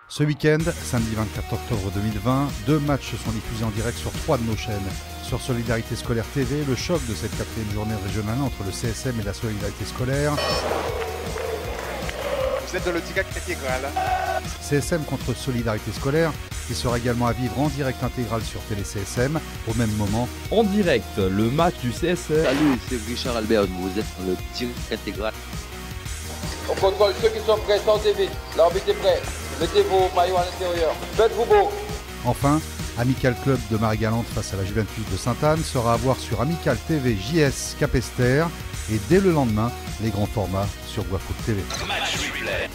Ce week-end, samedi 24 octobre 2020, 2 matchs sont diffusés en direct sur 3 de nos chaînes. Sur Solidarité Scolaire TV, le choc de cette 4e journée régionale entre le CSM et la Solidarité Scolaire. Vous êtes dans le DIGAC intégral. CSM contre Solidarité Scolaire, qui sera également à vivre en direct intégral sur Télé CSM, au même moment. En direct, le match du CSM. Salut, c'est Richard Albert, vous êtes dans le DIGAC intégral. On contrôle ceux qui sont prêts, sortez vite. L'arbitre est prêt. Mettez vos maillots à l'intérieur. Faites-vous beau. Enfin, Amical Club de Marie-Galante face à la Juventus de Sainte-Anne sera à voir sur Amical TV JS Capesterre et dès le lendemain, les grands formats sur Voix-Foot TV. Match replay.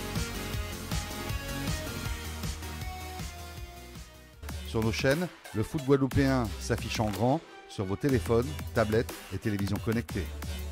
Sur nos chaînes, le foot guadeloupéen s'affiche en grand sur vos téléphones, tablettes et télévisions connectées.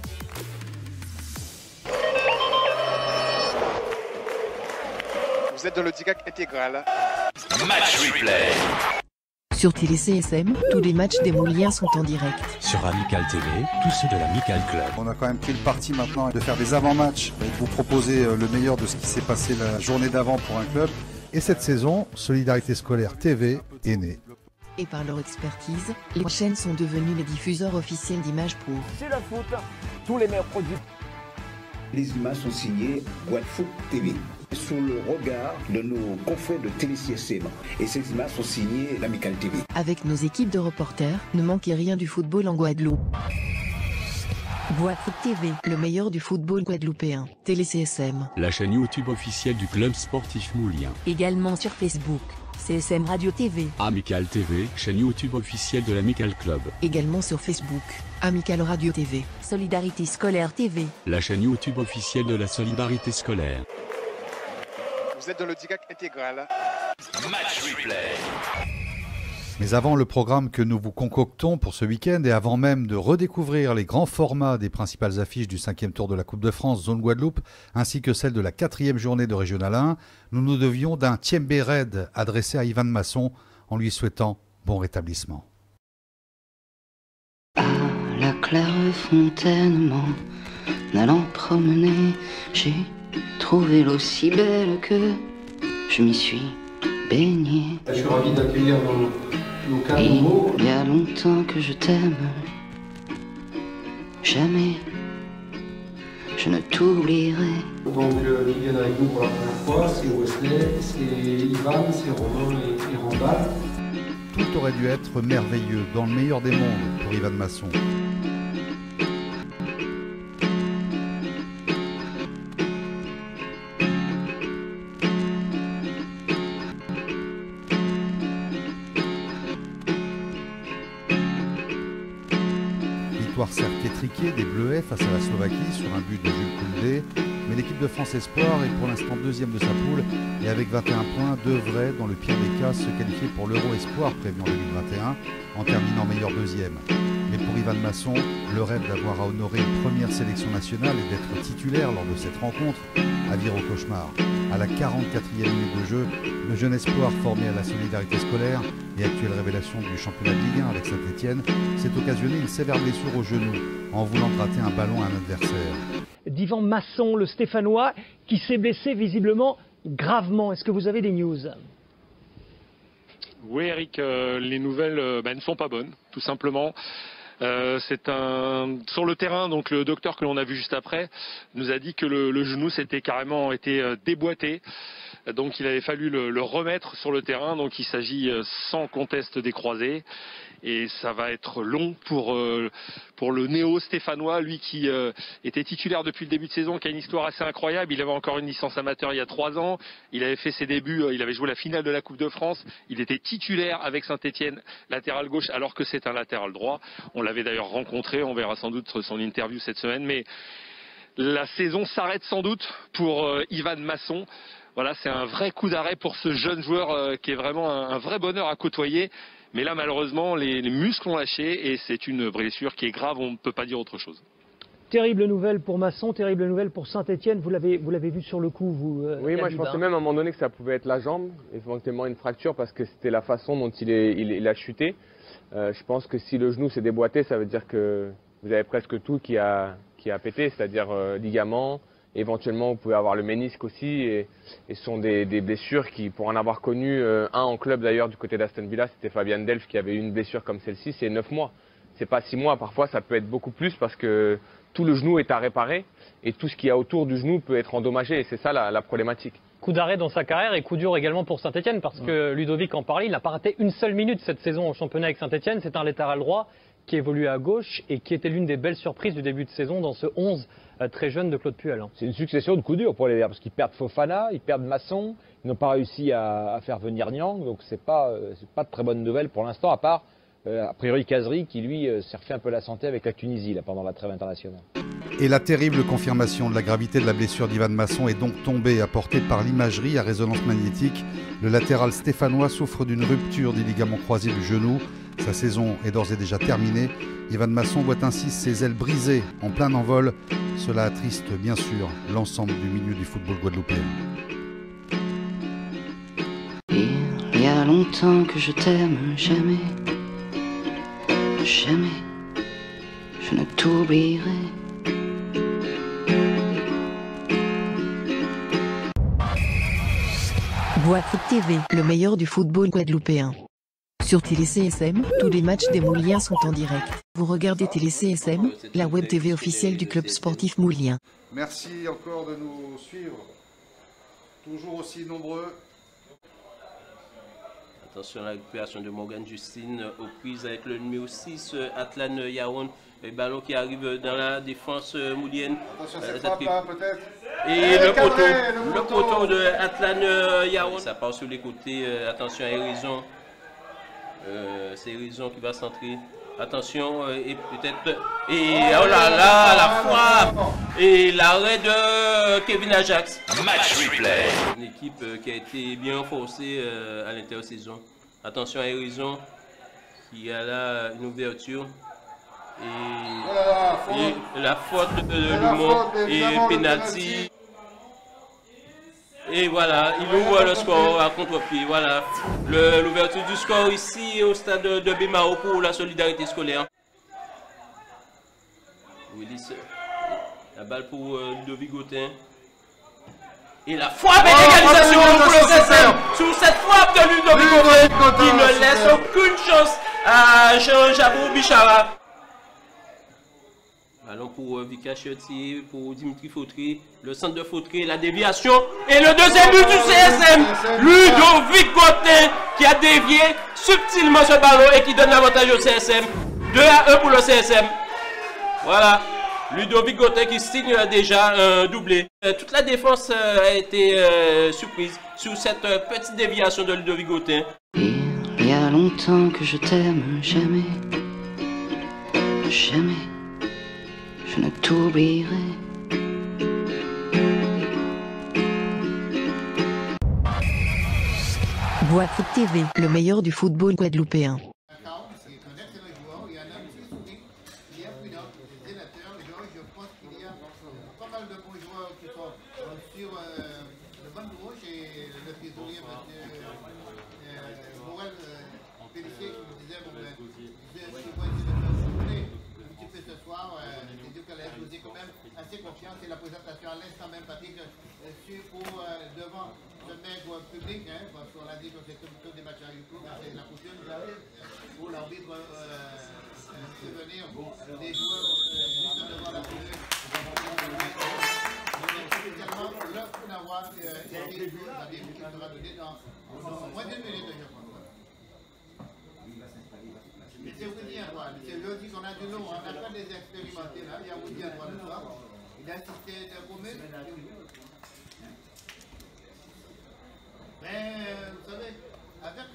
Vous êtes dans le DIGAC intégral. Match replay. Sur Télé CSM, tous les matchs des Mouliens sont en direct. Sur Amical TV, tous ceux de l'Amical Club. On a quand même pris le parti maintenant de faire des avant-matchs et de vous proposer le meilleur de ce qui s'est passé la journée d'avant pour un club. Et cette saison, Solidarité Scolaire TV est née. Et par leur expertise, les chaînes sont devenues les diffuseurs officiels d'images pour. C'est la foot, tous les meilleurs produits. Les images sont signées Voix-Foot TV, sous le regard de nos confrères de Télé CSM. Et ces images sont signées l'Amical TV. Avec nos équipes de reporters, ne manquez rien du football en Guadeloupe. Voix-Foot TV, le meilleur du football guadeloupéen. Télé CSM. La chaîne YouTube officielle du club sportif moulien. Également sur Facebook. CSM Radio TV. Amical TV, chaîne YouTube officielle de l'Amical Club. Également sur Facebook. Amical Radio TV. Solidarité Scolaire TV. La chaîne YouTube officielle de la Solidarité Scolaire. Vous êtes dans le DIGAC intégral. Match replay. Mais avant le programme que nous vous concoctons pour ce week-end et avant même de redécouvrir les grands formats des principales affiches du 5e tour de la Coupe de France Zone Guadeloupe ainsi que celle de la 4e journée de Régional 1, nous nous devions d'un Tiembé raid adressé à Ivan Masson en lui souhaitant bon rétablissement. À la claire fontaine, m'en allant promener, j'ai trouvé l'eau si belle que je m'y suis baigné. Je suis ravi d'accueillir nos Il y a longtemps que je t'aime, jamais je ne t'oublierai. Donc qui viennent avec nous pour la première fois, c'est Wesley, c'est Ivan, c'est Romain et Randall. Tout aurait dû être merveilleux dans le meilleur des mondes pour Ivan Masson. Victoire certes étriquée des Bleuets face à la Slovaquie sur un but de Jules Koundé, mais l'équipe de France Espoir est pour l'instant 2e de sa poule et avec 21 points devrait, dans le pire des cas, se qualifier pour l'Euro Espoir prévu en 2021 en terminant meilleur 2e. Mais pour Ivan Masson, le rêve d'avoir à honorer une première sélection nationale et d'être titulaire lors de cette rencontre a viré au cauchemar. À la 44e minute de jeu, le jeune espoir formé à la Solidarité Scolaire et actuelle révélation du championnat de Ligue 1 avec Saint-Etienne s'est occasionné une sévère blessure au genou en voulant gratter un ballon à un adversaire. D'Ivan Masson, le Stéphanois, qui s'est blessé visiblement gravement. Est-ce que vous avez des news ? Oui Eric, les nouvelles ne sont pas bonnes, tout simplement. C'est sur le terrain, donc le docteur que l'on a vu juste après nous a dit que le genou s'était carrément été déboîté. Donc il avait fallu le remettre sur le terrain. Donc il s'agit sans conteste des croisés. Et ça va être long pour le néo-stéphanois, lui qui était titulaire depuis le début de saison, qui a une histoire assez incroyable. Il avait encore une licence amateur il y a 3 ans. Il avait fait ses débuts, il avait joué la finale de la Coupe de France. Il était titulaire avec Saint-Etienne, latéral gauche, alors que c'est un latéral droit. On l'avait d'ailleurs rencontré, on verra sans doute son interview cette semaine. Mais la saison s'arrête sans doute pour Ivan Masson. Voilà, c'est un vrai coup d'arrêt pour ce jeune joueur qui est vraiment un vrai bonheur à côtoyer. Mais là, malheureusement, les muscles ont lâché et c'est une blessure qui est grave, on ne peut pas dire autre chose. Terrible nouvelle pour Masson, terrible nouvelle pour Saint-Etienne. Vous l'avez vu sur le coup, vous Oui, moi je pensais même à un moment donné que ça pouvait être la jambe, éventuellement une fracture, parce que c'était la façon dont il a chuté. Je pense que si le genou s'est déboîté, ça veut dire que vous avez presque tout qui a pété, c'est-à-dire ligaments, Éventuellement, vous pouvez avoir le ménisque aussi. Et ce sont des blessures qui, pour en avoir connu un en club d'ailleurs du côté d'Aston Villa, c'était Fabian Delph qui avait eu une blessure comme celle-ci, c'est 9 mois. C'est pas 6 mois, parfois ça peut être beaucoup plus parce que tout le genou est à réparer et tout ce qu'il y a autour du genou peut être endommagé et c'est ça la problématique. Coup d'arrêt dans sa carrière et coup dur également pour Saint-Etienne parce que Ludovic en parlait, il n'a pas raté une seule minute cette saison au championnat avec Saint-Etienne. C'est un latéral droit qui évolue à gauche et qui était l'une des belles surprises du début de saison dans ce 11 très jeune de Claude Puel. C'est une succession de coups durs pour les Verts parce qu'ils perdent Fofana, ils perdent Masson, ils n'ont pas réussi à faire venir Niang, donc c'est pas de très bonne nouvelle pour l'instant, à part a priori Kazri qui lui s'est refait un peu la santé avec la Tunisie là, pendant la trêve internationale. Et la terrible confirmation de la gravité de la blessure d'Ivan Masson est donc tombée, apportée par l'imagerie à résonance magnétique. Le latéral stéphanois souffre d'une rupture des ligaments croisés du genou. Sa saison est d'ores et déjà terminée. Ivan Masson voit ainsi ses ailes brisées en plein envol. Cela attriste bien sûr l'ensemble du milieu du football guadeloupéen. Il y a longtemps que je t'aime, jamais, jamais, je ne t'oublierai. Boîte TV, le meilleur du football guadeloupéen. Sur Télé CSM, tous les matchs des Mouliens sont en direct. Vous regardez Télé CSM, la web TV officielle du club sportif moulien. Merci encore de nous suivre, toujours aussi nombreux. Attention à la récupération de Morgan Justine aux prises avec le numéro 6, Atlan Yaoun. Le ballon qui arrive dans la défense moulienne. Attention, c'est frappe, peut-être. Et le poteau de Atlan Yaoun. Ça part sur les côtés. Attention à Hérison. C'est Hérison qui va centrer. Attention, et peut-être. Et oh là là, la frappe. Et l'arrêt de Kevin Ajax. Match replay. Une équipe qui a été bien renforcée à l'intersaison. Attention à Hérison qui a là une ouverture. Et la faute de Lumont et penalty. Et voilà, il ouvre le score à contre-pied. Voilà, l'ouverture du score ici au stade de Bémao pour la solidarité scolaire. Willis, la balle pour Ludovic Gautin. Et la frappe et l'égalisation pour le CSM sur cette frappe de Ludovic Gautin qui ne laisse aucune chance à Jean-Jabou Bichara. Ballon pour Vika Chiotti, pour Dimitri Fautry, le centre de Fautry, la déviation et le deuxième but du CSM, Ludovic Gautin qui a dévié subtilement ce ballon et qui donne l'avantage au CSM. 2-1 pour le CSM. Voilà, Ludovic Gautin qui signe déjà un doublé. Toute la défense a été surprise sur cette petite déviation de Ludovic Gautin. Il y a longtemps que je t'aime, jamais, jamais. Je ne t'oublierai. Boîte TV, le meilleur du football guadeloupéen. Assez confiant, c'est la présentation à l'instant même, Patrick, pour devant ce maigre public, parce qu'on a dit que c'est plutôt des matchs à huis clos, c'est la coutume pour l'arbitre prévenir des joueurs juste devant la tribune. Spécialement le Kunawa et qui sera donné dans moins d'une minute, je crois. C'est Woody à droite, c'est jeudi qu'on a du lot, on a pas des expérimentés là, il y a Woody à droite de ça. Il a assisté de combien? Mais vous savez, avec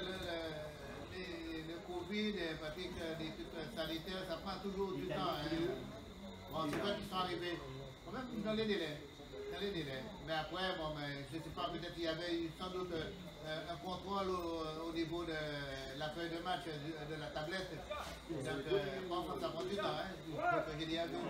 le Covid, les trucs sanitaires, ça prend toujours du temps. Bon, c'est pas qu'ils sont arrivés. Quand même, dans les délais. Mais après, bon, mais, je ne sais pas, peut-être qu'il y avait eu sans doute un contrôle au niveau de la feuille de match de la tablette. Donc, bon, ça prend du temps. J'ai dit à vous.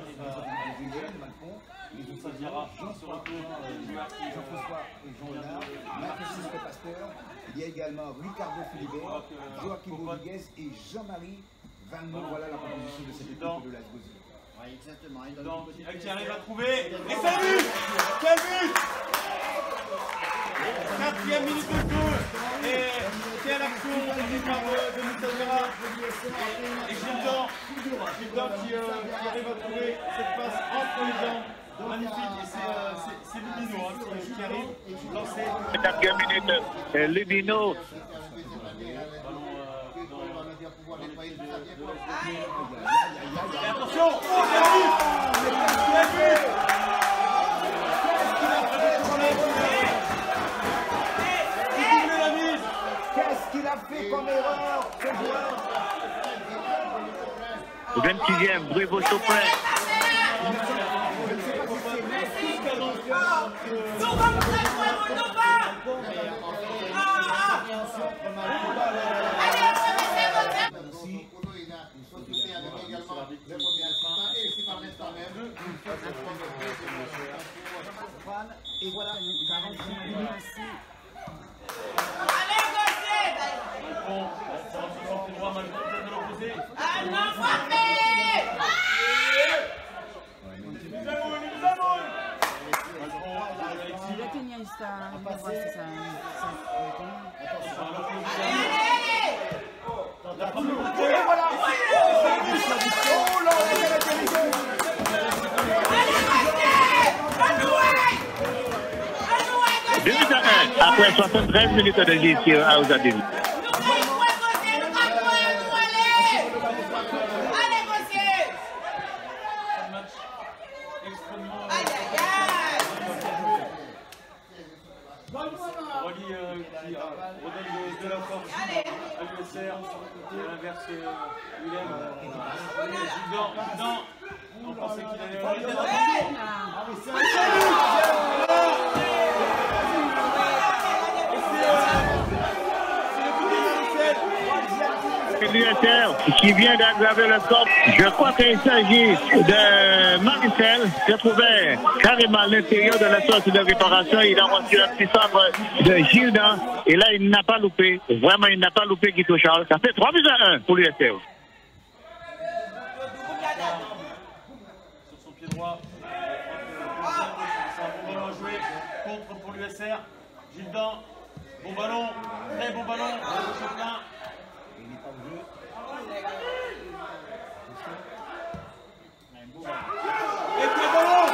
Jean-François Jean-Léonard, Marc-Francisco Pasteur, il y a également Ricardo Philibert, Joaquim Rodriguez et Jean-Marie Valmont. Voilà la composition de cette équipe de la Sgozie. Qui arrive à trouver. Et c'est but! Quel but! 4e minute de jeu. Et quelle action de Moussagera. Et Gildan qui arrive à trouver cette passe entre les jambes. Magnifique. Et c'est Lubino qui arrive lancé. 4e minute. Lubino. Et attention! Qu'est-ce qu'il a fait comme erreur, ce joueur? 26e, Brivo Chopin. Et voilà, 45 minutes. Après 73 minutes de jeu sur Aouzadine. Redonne de la force à l'USR, et à l'inverse, Willem. Gildan, on pensait qu'il allait L'USR qui vient d'aggraver le score. Je crois qu'il s'agit de Maricel qui se trouvait carrément à l'intérieur de la sortie de réparation. Il a reçu un petit centre de Gildan et là il n'a pas loupé. Vraiment il n'a pas loupé Guito Charles. Ça fait 3-1 pour l'USR. sur son pied droit. C'est un bon ballon à jouer. Contre pour l'USR. Gildan, bon ballon, très bon ballon. Chopin. Et puis ballon!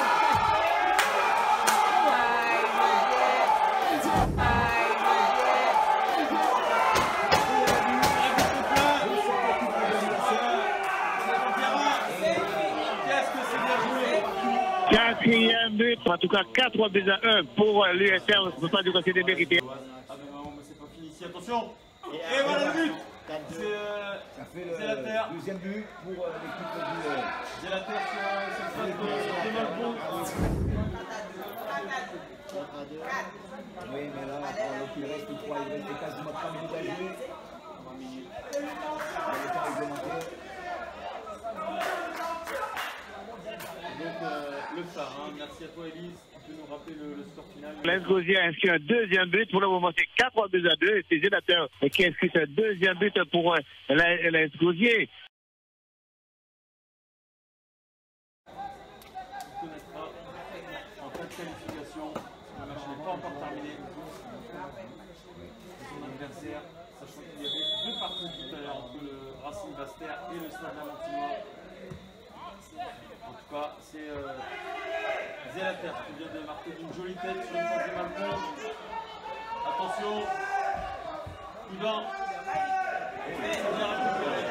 Quatrième but, en tout cas 4-1 pour l'USR. Je ne peux pas dire que c'est démérité. Ah mais non, mais c'est pas fini ici, attention! Et voilà le but! C'est la terre. Deuxième but pour l'équipe du... C'est la terre sur cette phase de Malpont. Oui, mais là, il reste 3, il reste quasiment 3 minutes à jouer. 3 minutes. Le temps est augmenté. Donc, le phare, hein. Merci à toi, Elise. Tu peux nous rappeler le score final? Les Gosier a inscrit un deuxième but. Pour le moment, c'est 4-2 et c'est Gélateur qui a inscrit un deuxième but pour les Gosier. On connaîtra en cas de qualification. Le match n'est pas encore terminé. Son adversaire, sachant qu'il y avait deux parties tout à l'heure entre le Racing Basse-Terre et le Stade Valentinois. En tout cas, c'est Zélater qui vient de marquer une jolie tête sur une passe de Malpont. Attention, Gildan. Bien récupéré.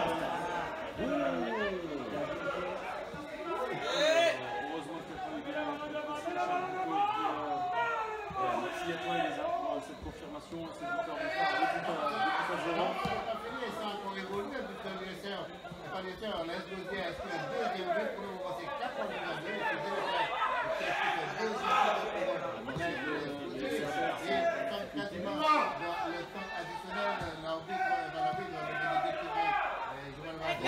Heureusement qu'il n'y a pas eu de merci à toi Elisa pour cette confirmation, cette victoire de phare de tout à 0. Ça a encore évolué depuis que l'USR pas l'USR, l'AS Gosier a inscrit un deuxième but pour le moment, c'est 4-2 et c'est Zélater qui a inscrit un deuxième but et quasiment dans le temps additionnel, l'arbitre Bénédicte Joël Vazé.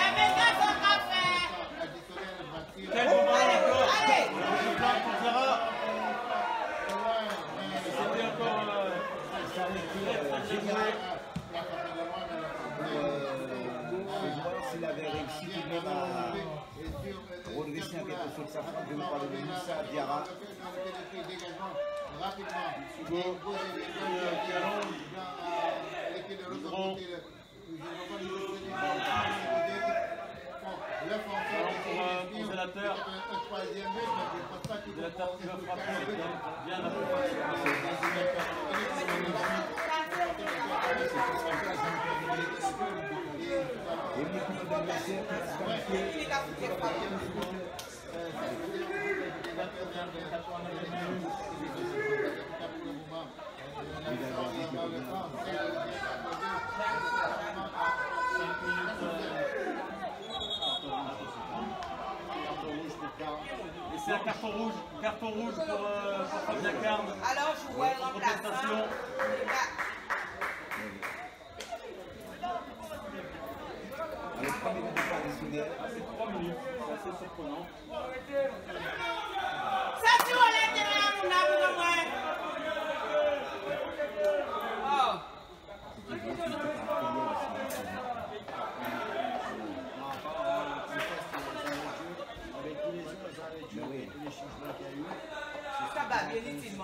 Additionnel, Bastille. Quel bon ballon encore! Le plan pour Zara. C'était encore très joué. S'il avait réussi tout de même à... Et c'est un carton rouge pour Fabien Carme. Alors, je vois le remplaçant. C'est 3 minutes, c'est assez surprenant. Ça, c'est où elle est derrière nous, là, vous voyez. Ça va bien, intimement.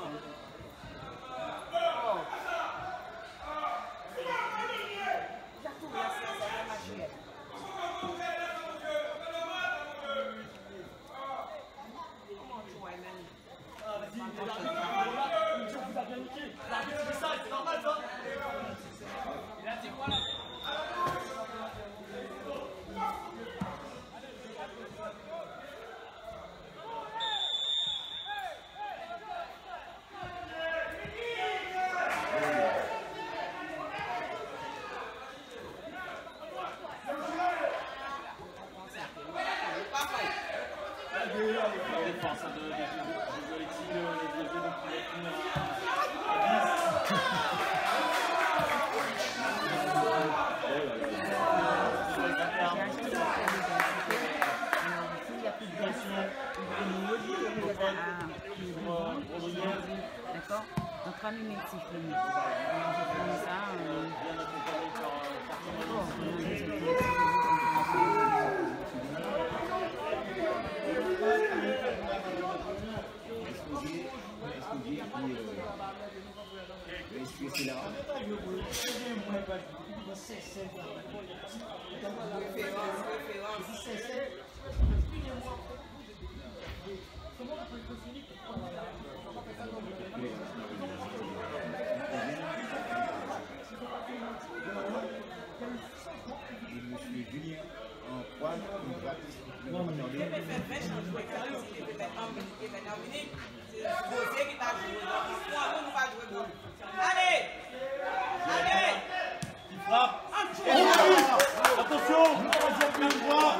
D'accord. Donc, rallumer le sifflet. Alors, je prends ça. Allez! Allez! Il frappe! Attention! Plein de droit!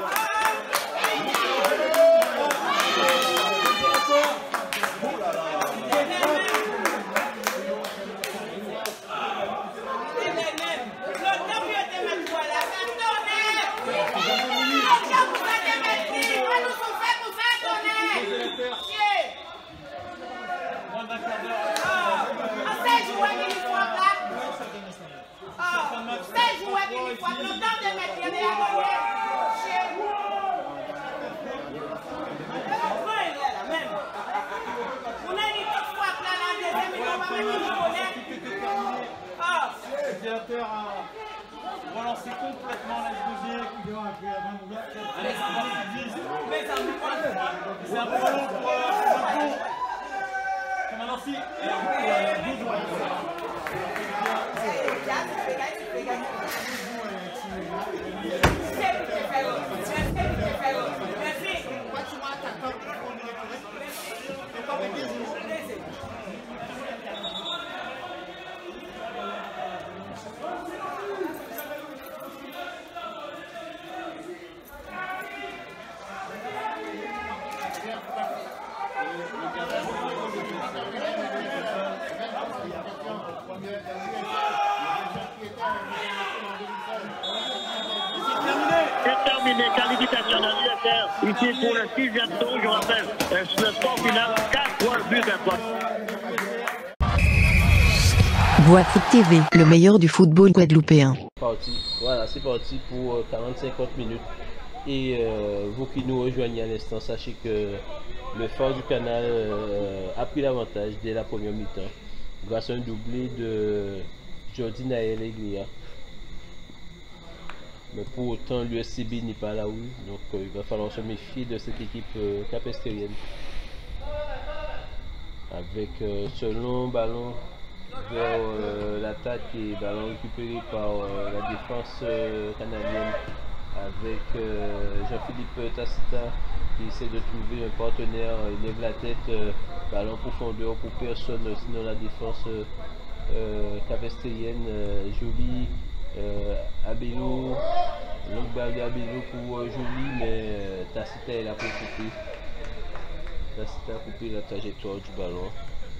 Le directeur a relancé complètement la Allez, c'est un prolong pour Marco. Comme un Nancy. C'est terminé, qualification de l'USR. Ici pour le 6e tour, je rappelle, le score final, 4 buts à 3. Voix Foot TV, le meilleur du football guadeloupéen. Voilà, c'est parti pour 40-50 minutes. Et vous qui nous rejoignez à l'instant, sachez que le Phare du Canal a pris l'avantage dès la première mi-temps grâce à un doublé de Jordi Naël Eglia. Mais pour autant, l'USCB n'est pas là où, donc il va falloir se méfier de cette équipe capestérienne. Avec ce long ballon vers l'attaque et ballon récupéré par la défense canadienne avec Jean-Philippe Tacita qui essaie de trouver un partenaire. Il lève la tête, ballon en profondeur pour personne, sinon la défense capestérienne. Joly, Abello, longue balle d'Abello pour Joly, mais Tacita est là pour couper. Tacita a coupé la trajectoire du ballon.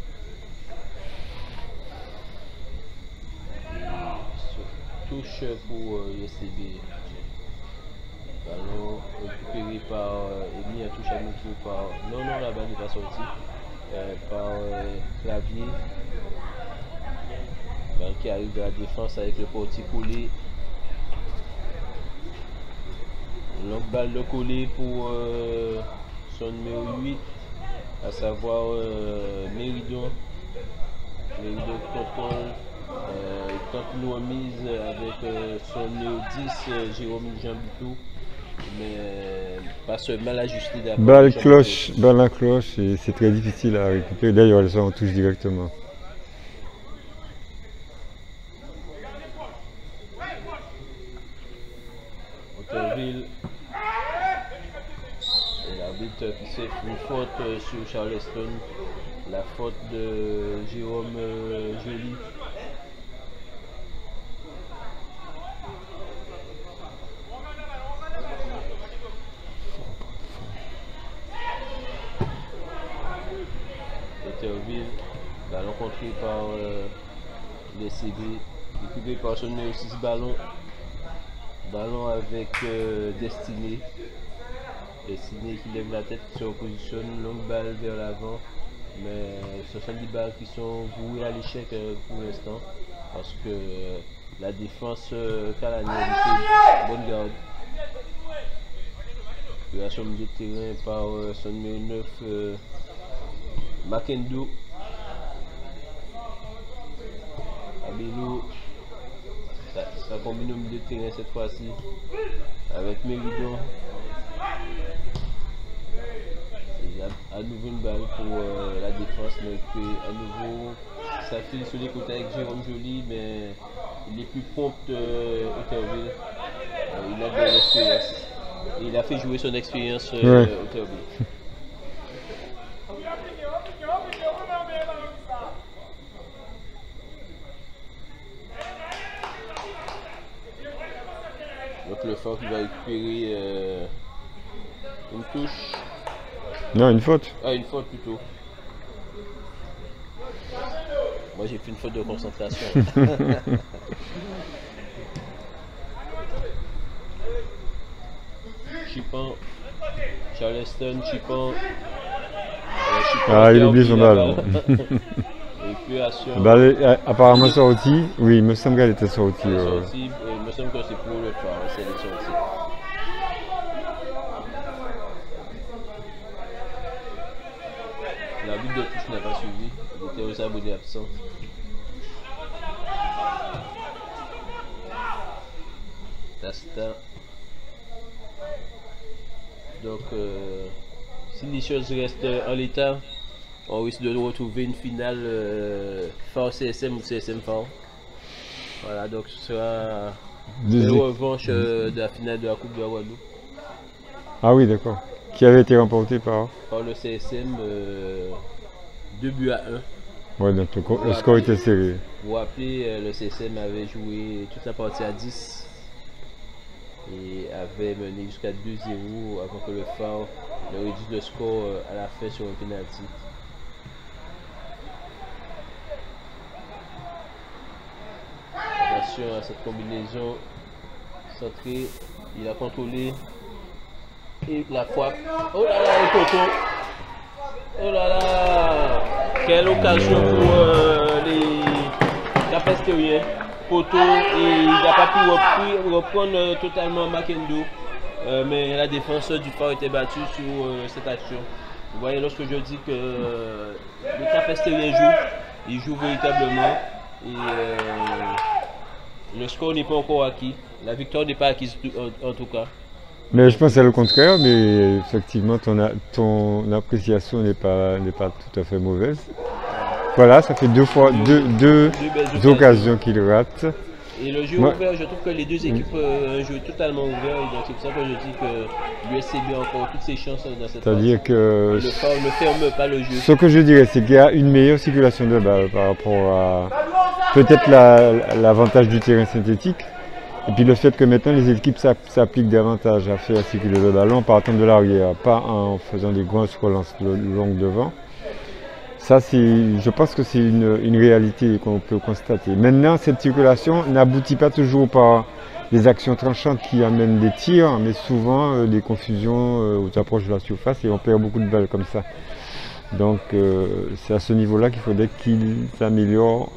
Touche pour l'USCB. Ballon récupéré par Emi, un touche à nouveau par. Non, la balle n'est pas sortie. Par Clavier. Balle qui arrive de la défense avec le portier collé. Longue balle de collé pour son numéro 8, à savoir Méridon. Méridon contrôle. Il tente une remise avec son numéro 10, Jérôme Jean-Buteau, mais pas ce mal ajusté d'abord. Balle à cloche, et c'est très difficile à récupérer. D'ailleurs, elles sont en touche directement. Autorville. L'arbitre qui fait une faute sur Charleston, la faute de Jérôme Joly. Autorville, ballon contré par les CB, récupéré par son numéro 6 ballon. Ballon avec Destiné. Destiné qui lève la tête, qui se repositionne, longue balle vers l'avant. Mais ce sont des balles qui sont vouées à l'échec pour l'instant. Parce que la défense canadienne fait bonne garde. Création milieu de terrain par son numéro 9, Makendo. Abello. Ça combine au milieu de terrain cette fois-ci avec Méridon. Il y a à nouveau une balle pour la défense, mais à nouveau ça file sur les côtés avec Jérôme Joly, mais il est plus prompt Autorville. Il a de l'expérience. Il a fait jouer son expérience Autorville. Donc le Phare qui va récupérer une touche. Non, une faute. Ah, une faute plutôt. Moi j'ai fait une faute de concentration. Chipan, Charleston, Chipan. Ah, il oublie son ballon. Apparemment sortie. Oui, il me semble qu'elle était sortie. Il me semble que c'est pour le Phare, c'est elle est sortie. L'arbitre de touche n'a pas suivi, il était aux abonnés absents. Tasta. Donc, si les choses restent en l'état, on risque de retrouver une finale Phare CSM ou CSM Phare. Voilà, donc ce sera une revanche de la finale de la Coupe de la Guadeloupe. Ah oui, d'accord. Qui avait été remporté par le CSM 2-1. Ouais, donc le score était serré. Vous vous rappelez, le CSM avait joué toute la partie à 10 et avait mené jusqu'à 2-0 avant que le Phare ne réduise le score à la fin sur un penalty. Attention à cette combinaison centrée, il a contrôlé et la frappe. Oh là là, le poteau! Oh là là! Quelle occasion pour les capestériens. Poteau, et il n'a pas pu reprendre totalement Makendo. mais la défense du Phare était battue sur cette action. Vous voyez, lorsque je dis que le Cap-Estérien il joue véritablement. Et le score n'est pas encore acquis. La victoire n'est pas acquise en tout cas. Mais je pense à le contraire, mais effectivement ton appréciation n'est pas tout à fait mauvaise. Voilà, ça fait deux occasions qu'il rate. Et le jeu ouvert, je trouve que les deux équipes ont un jeu totalement ouvert. Et donc c'est pour ça que je dis que l'USCB a encore toutes ses chances dans cette phase. C'est-à-dire que le Phare ne ferme pas le jeu. Ce que je dirais, c'est qu'il y a une meilleure circulation de balle par rapport à peut-être l'avantage du terrain synthétique. Et puis le fait que maintenant les équipes s'appliquent davantage à faire circuler le ballon en partant de l'arrière, pas en faisant des grosses relances longues devant. Ça, je pense que c'est une réalité qu'on peut constater. Maintenant, cette circulation n'aboutit pas toujours par des actions tranchantes qui amènent des tirs, mais souvent des confusions aux approches de la surface et on perd beaucoup de balles comme ça. Donc c'est à ce niveau-là qu'il faudrait qu'ils s'améliorent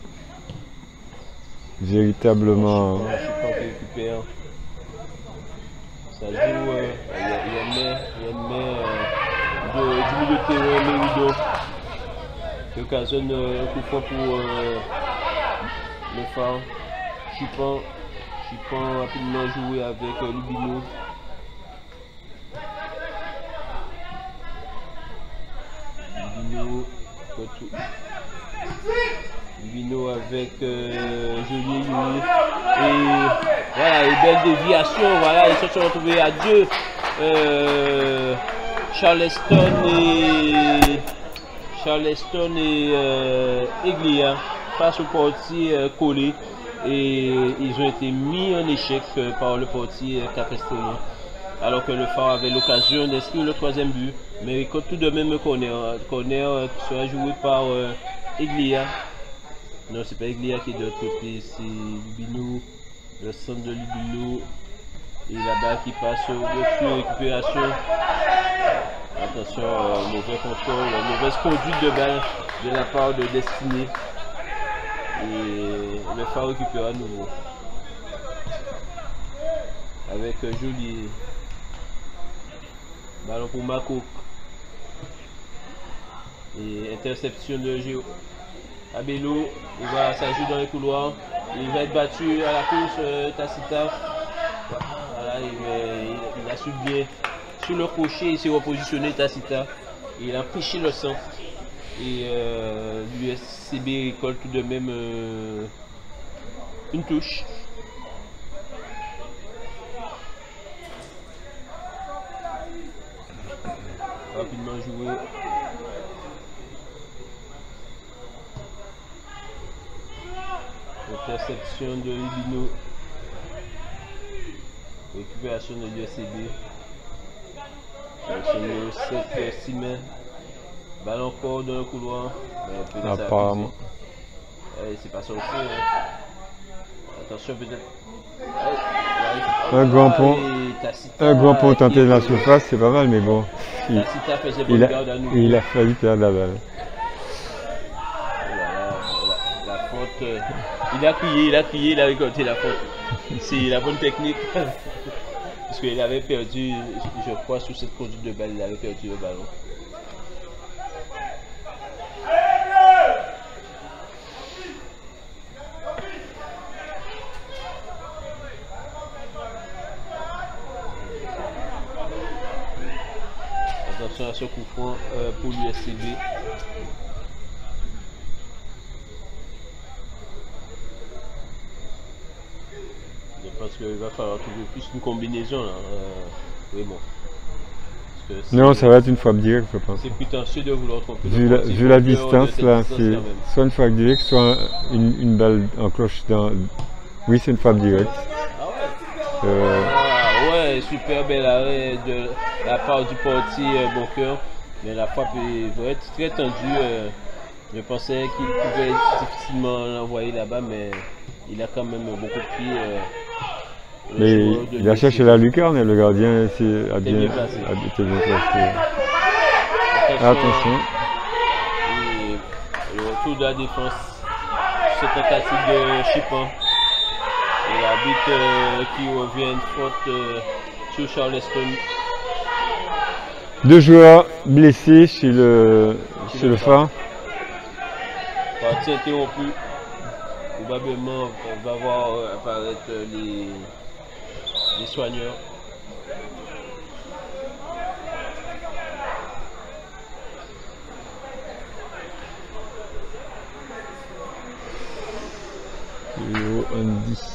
véritablement. Je suis pas préoccupé. Ça joue, il y a une main du milieu de terrain, Merido, qui occasionne un coup de poing pour le Phare. Chupin rapidement joué avec Lubino. Lubino avec Joliet Yuri. Et voilà, une belle déviation. Voilà, ils se sont retrouvés à deux. Charleston et Eglia face au portier collé. Et ils ont été mis en échec par le portier Cap-Estérien. Alors que le Phare avait l'occasion d'inscrire le troisième but. Mais il compte tout de même corner qui sera joué par Eglia. Non, c'est pas Eglia qui est de l'autre côté, c'est Lubino, le centre de Lubino. Et la balle qui passe au-dessus, récupération. Attention, mauvais contrôle, mauvaise conduite de balle de la part de Destiné. Et le Phare récupère à nouveau. Avec Joliet. Ballon pour Mako. Et interception de Géo. Abello, ça joue dans les couloirs. Il va être battu à la course, Tacita. Voilà, il a su bien. Sur le crochet, il s'est repositionné, Tacita. Il a empêché le centre. Et l'USCB récolte tout de même une touche. Rapidement joué. Interception de Lubino. Récupération de l'USCB. Sur le 7 Simen. Balle encore dans le couloir. Apparemment. C'est pas sorti. Attention peut-être. Un grand pont tenté de la surface, c'est pas mal, mais bon. Il a failli perdre la balle. La faute. Il a crié, il a récolté la faute. C'est la bonne technique. Parce qu'il avait perdu, je crois, sur cette conduite de balle, il avait perdu le ballon. Attention à ce coup franc pour l'USCB. Je pense qu'il va falloir trouver plus une combinaison là. Oui, bon. Non, ça va être une frappe directe, je pense. C'est prétentieux de vouloir tromper. Vu la distance là, c'est soit une frappe directe, soit une balle en cloche dans. Oui, c'est une frappe directe. Ouais, super bel arrêt de la part du portier Boncoeur. Mais la frappe va être très tendue. Je pensais qu'il pouvait difficilement l'envoyer là-bas, mais il a quand même beaucoup de pieds. Mais il a cherché la lucarne et le gardien a bien été bien placé. Attention. Et le retour de la défense. Cette tentative de Chupin. Et l'arbitre qui revient une faute sur Charleston. 2 joueurs blessés chez le Phare. Partie interrompue. Probablement, on va voir apparaître les soigneurs. Numéro 1-10.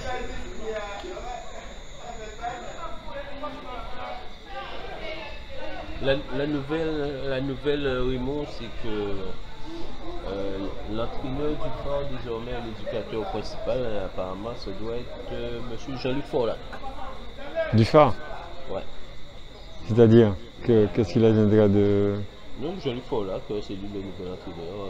La nouvelle Raymond, c'est que l'entraîneur du Phare, désormais l'éducateur principal, apparemment, ça doit être M. Jean-Luc Forlac. Du Phare? Ouais. C'est-à-dire, qu'est-ce qu'il adviendra de... Non, Jean-Luc Forlac, c'est lui le nouvel entraîneur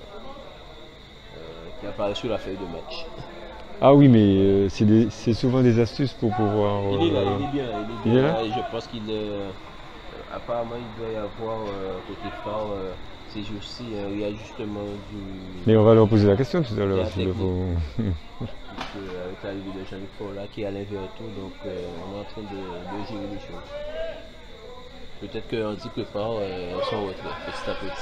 qui apparaît sur la feuille de match. Ah oui, mais c'est souvent des astuces pour pouvoir... Il est là, il est bien. Il est là? Et je pense qu'il apparemment, il doit y avoir côté Phare ces jours-ci un réajustement du... Mais on va leur poser la question tout à l'heure. Avec l'arrivée de Jean-Luc Forlac qui est à l'inverto, donc on est en train de gérer les choses. Peut-être qu'Andy prépare son retrait petit à petit.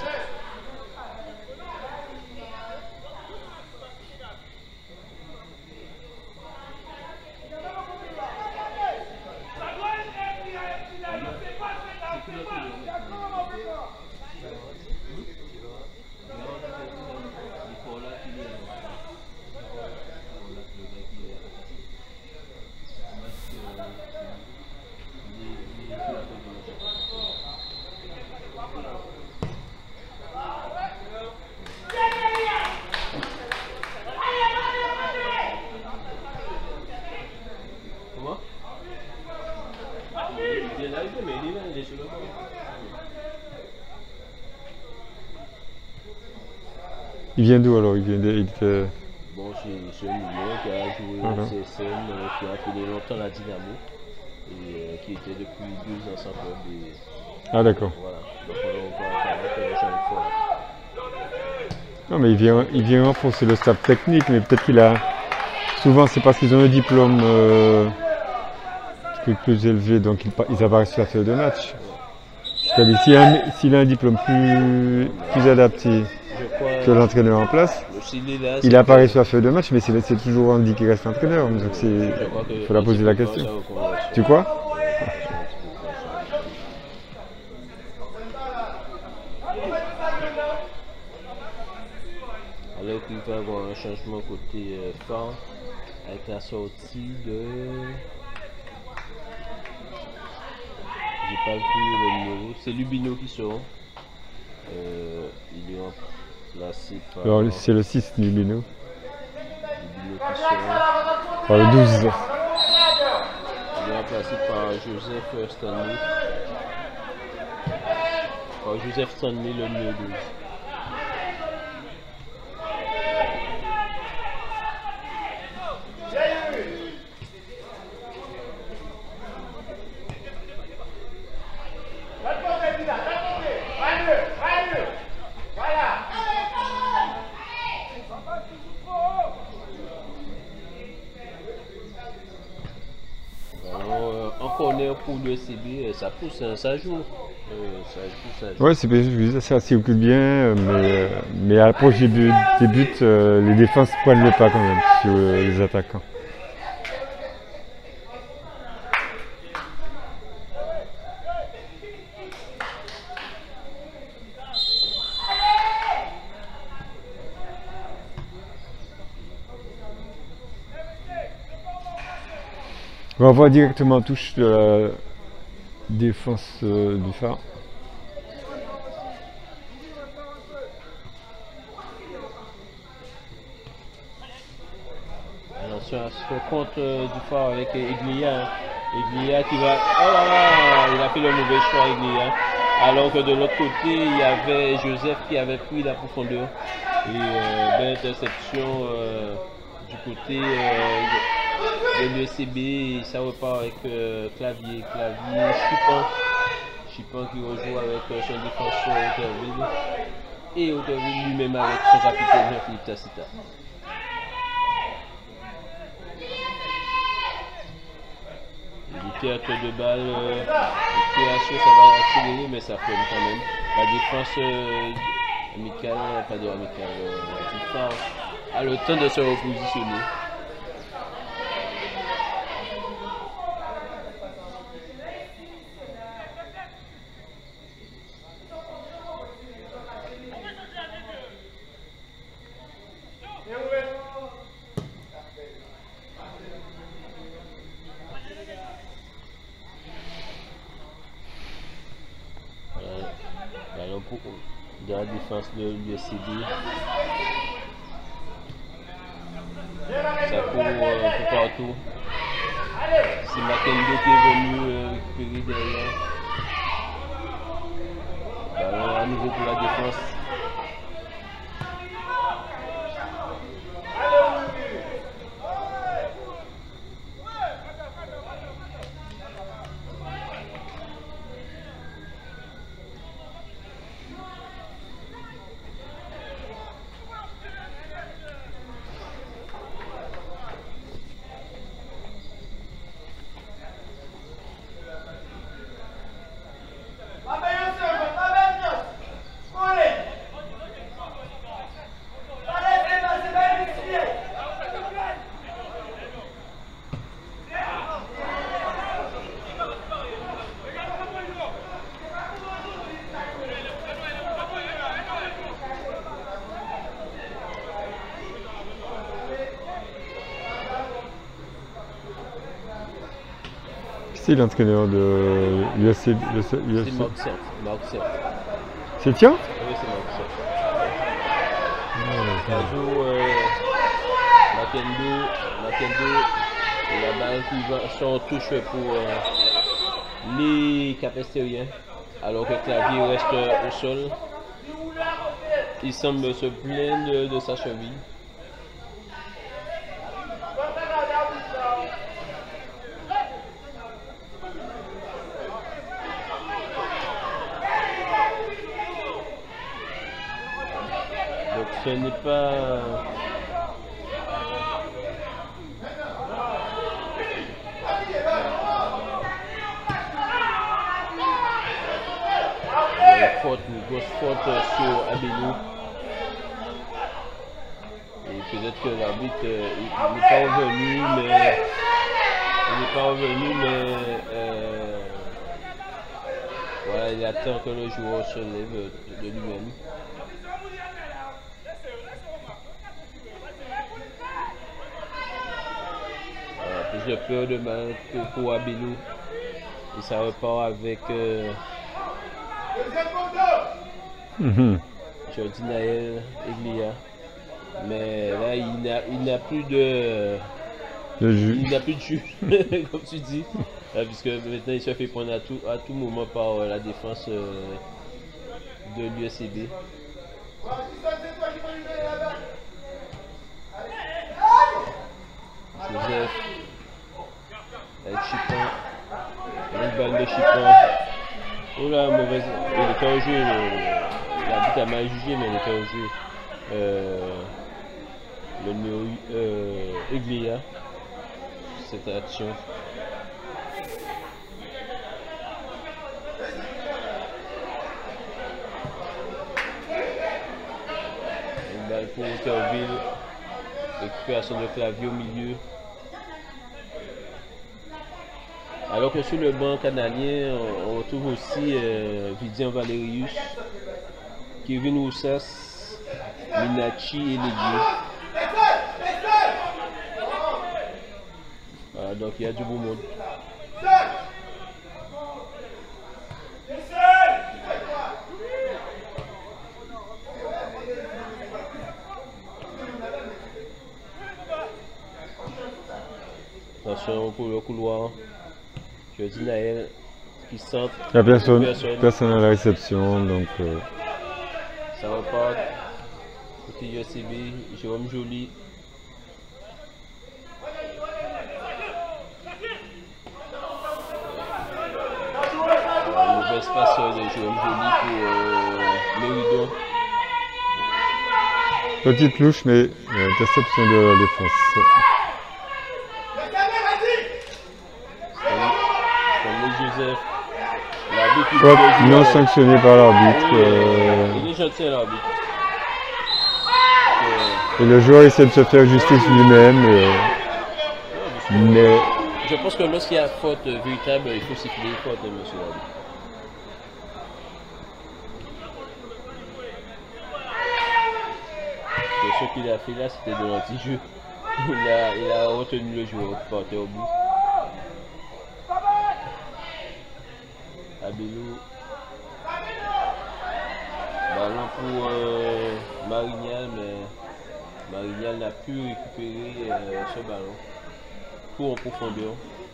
Il vient d'où alors? Bon, c'est un milieu qui a joué au CSM, qui a entraîné longtemps la Dynamo et qui était depuis 2 ans sans club. Ah d'accord. Voilà, donc on va apparaître Jean-Luc Forlac. Non mais il vient renforcer le staff technique, mais peut-être qu'il a... Souvent c'est parce qu'ils ont un diplôme plus élevé, donc ils apparaissent sur la feuille de match. C'est-à-dire s'il a un diplôme plus adapté que l'entraîneur en place, il apparaît sur la feuille de match, mais c'est toujours Andy qui reste entraîneur, donc il faut la poser la question. Tu crois? Alors qu'il va y avoir un changement côté Phare avec la sortie de... J'ai pas vu le numéro, c'est Lubino qui sort. Il est remplacé par... Alors c'est le 6 Lubino. Lubino qui sort. Par le 12. Il est remplacé par Joseph Stanley. Par Joseph Stanley, le numéro 12. Pour le CB, ça pousse, ça joue. Ouais, ça circule bien, mais à l'approche des buts, les défenses prennent le pas quand même sur les attaquants. On va directement en touche de la défense du Phare. Attention à ce compte du Phare avec Eglia. Eglia qui va... Oh là là, il a fait le mauvais choix, Eglia. Alors que de l'autre côté, il y avait Joseph qui avait pris la profondeur. Et belle interception du côté de l'ECB. Ça repart avec Clavier, Chipon qui rejoue avec son défenseur Auterville. Et Auterville lui-même avec son capitaine Jean-Philippe Tacita. perte de balle, création, ça va accélérer, mais ça freine quand même. La défense amicale, pas de amicale, la défense a le temps de se repositionner. De la défense de l'USCB. Ça court un peu partout. C'est Makendo qui est venu récupérer derrière. Ballon à nouveau pour la défense. C'est l'entraîneur de l'USCB. C'est Marc Cerf. C'est tien? Oui, c'est Marc Cerf. Ça joue Makendo et la balle qui va sur touche pour les Capestériens, alors que Clavier reste au sol. Il semble se plaindre de sa cheville. Ce n'est pas une grosse faute sur Abelou. Et peut-être que l'arbitre n'est pas revenu, mais voilà, il attend que le joueur se lève de lui-même. Plus de peur de mal pour Abelou. Et ça repart avec Jordi Naël Eglia. Mais là, il n'a plus de jus, comme tu dis. Puisque maintenant, il se fait prendre à tout moment par la défense de l'USCB. Joseph avec Chipon, une balle de Chipon. Oh là, mauvaise. Il était au jeu. L'arbitre a mal jugé, mais il était au jeu. Le numéro Eglia, cette action. Une balle pour Interville. Récupération de Clavier au milieu. Alors que sur le banc canadien, on retrouve aussi Vidian Valerius, Kevin Roussas, Minachi et Léguier. Voilà, donc il y a du beau monde. Attention pour le couloir. Jordi Naël qui centre. Il n'y a personne à la réception, donc. Ça repart. Côté USCB, Jérôme Joly. Mauvaise passe de Jérôme Joly pour Méridon. Petite louche, mais interception de la défense. Joseph. L'arbitre qui Faute dit non sanctionné par l'arbitre. Il est gentil l'arbitre. Et le joueur essaie de se faire justice lui-même. Mais je pense que lorsqu'il y a faute véritable, il faut siffler faute, monsieur l'arbitre. Ce qu'il a fait là, c'était de l'anti-jeu. Il a retenu le joueur porté au bout. Abelou. Ballon pour Marignal, mais Marignal n'a pu récupérer ce ballon. Pour en profondeur.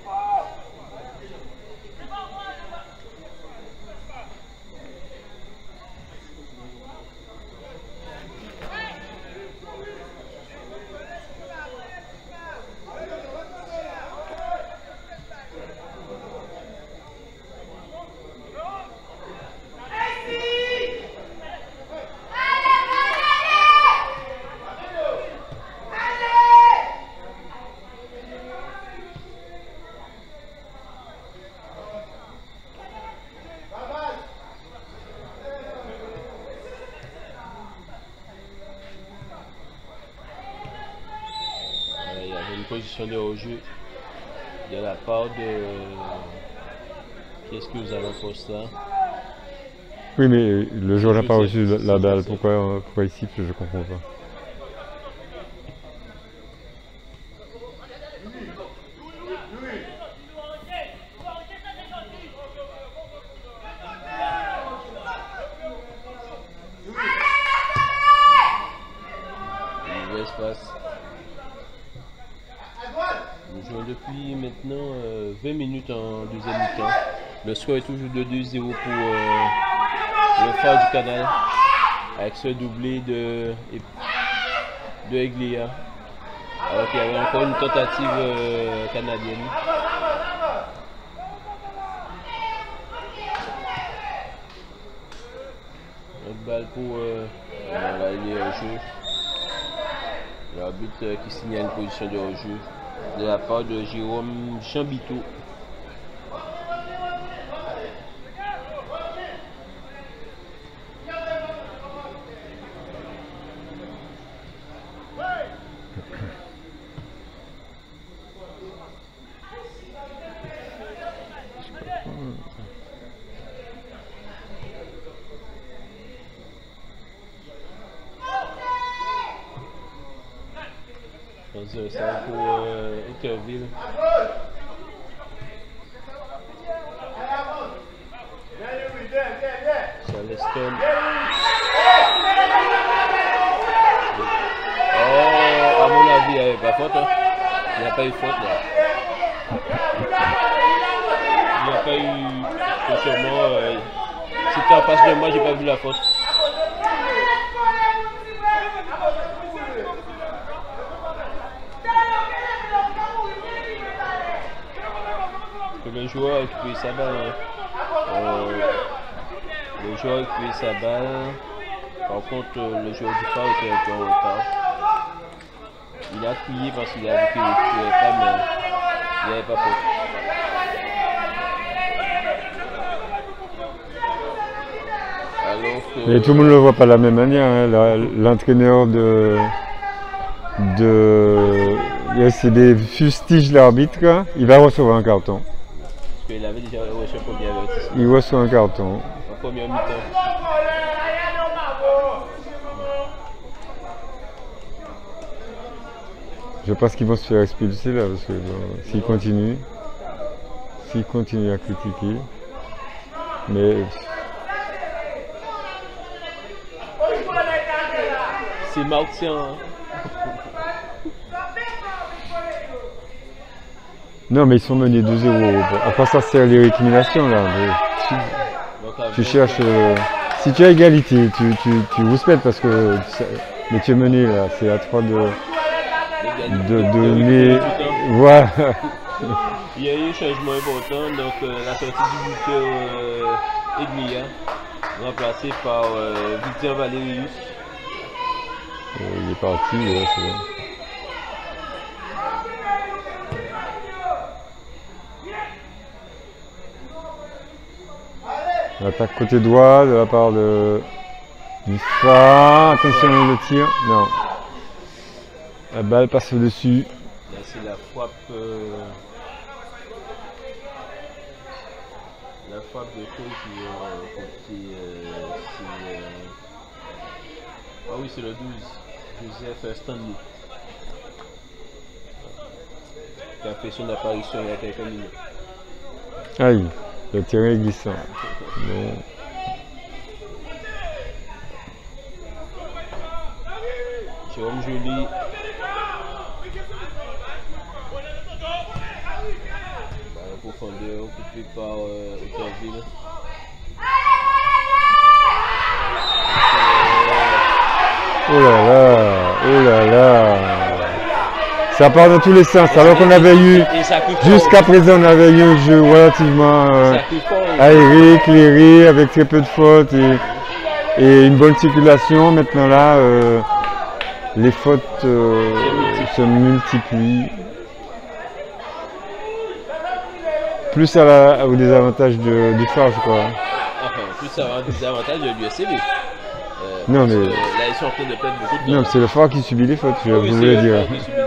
Position de hors-jeu de la part de qui est-ce que vous avez pour ça? Oui, mais le joueur n'a pas reçu la balle. Pourquoi il siffle? Je comprends pas. Nous jouons depuis maintenant 20 minutes en deuxième mi-temps. Le score est toujours de 2-0 pour le Phare du Canal, avec ce doublé de Eglia, alors qu'il y avait encore une tentative canadienne. Une balle pour la ligne hors-jeu. L'arbitre qui signale une position de hors-jeu de la part de Jérôme Chambito. Ça pour Interville. Charleston. Oh, à mon avis, il n'y avait pas faute. Hein. Il n'y a pas eu faute là. Il n'y a pas eu. Sûrement, c'était en face de moi, j'ai pas vu la faute. Le joueur a récupéré sa balle. Le joueur a récupéré sa balle. Par contre, le joueur du Phare était un peu en retard. Il a crié parce qu'il a vu qu'il ne récupérait pas, mais il n'y avait pas faute. Mais tout le monde ne le voit pas de la même manière. Hein. L'entraîneur de LCB fustige l'arbitre, il va recevoir un carton. Parce qu'il avait déjà reçu un premier avertissement. Il reçoit un carton. En première mi-temps. Je pense qu'ils vont se faire expulser là, parce que bon, s'ils continuent à critiquer, mais c'est martien. Hein. Non, mais ils sont menés 2-0. À quoi ça sert les récriminations là? Tu cherches. Si tu as égalité, tu respectes parce que. Mais tu es mené là, c'est à toi de donner. Voilà. Il y a eu un changement important, donc la sortie du buteur Eglia, remplacé par Victor Valerius. Il est parti, ouais, c'est vrai. Attaque côté droit de la part du phare. Attention le tir. Non. La balle passe au-dessus. Là, c'est la frappe. La frappe de Cole qui ah oui, c'est le 12. Joseph Stanley. Qui a fait son apparition il y a quelques minutes. Aïe, le terrain est glissant. Mais... Jérôme Joly. La profondeur occupée par Autorville. Oh là là, oh là là. Ça part dans tous les sens, alors qu'on avait eu, jusqu'à présent on avait eu un jeu relativement aéré, éclairé, avec très peu de fautes et une bonne circulation. Maintenant là, les fautes se multiplient. Plus au désavantage du phare, je crois. Enfin, plus ça va au désavantage de l'USCB. Non mais... Là ils sont en train de perdre beaucoup de temps. Non, c'est le phare qui subit les fautes, je voulais dire.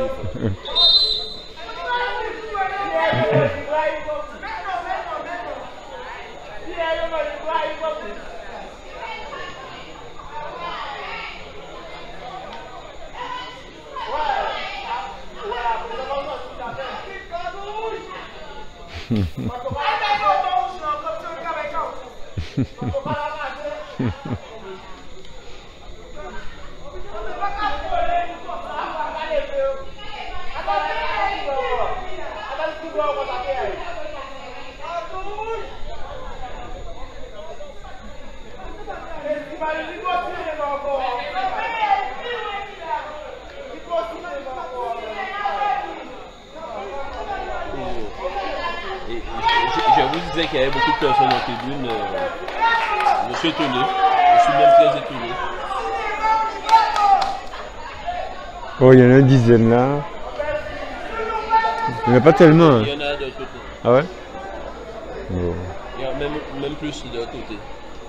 Je vous disais qu'il y avait beaucoup de personnes en tribune. Je suis étonné. Je suis même très étonné. Oh, il y en a une dizaine là. Il n'y en a pas tellement. Il y en a de l'autre côté. Ah ouais? Bon. Il y en a même plus de l'autre côté.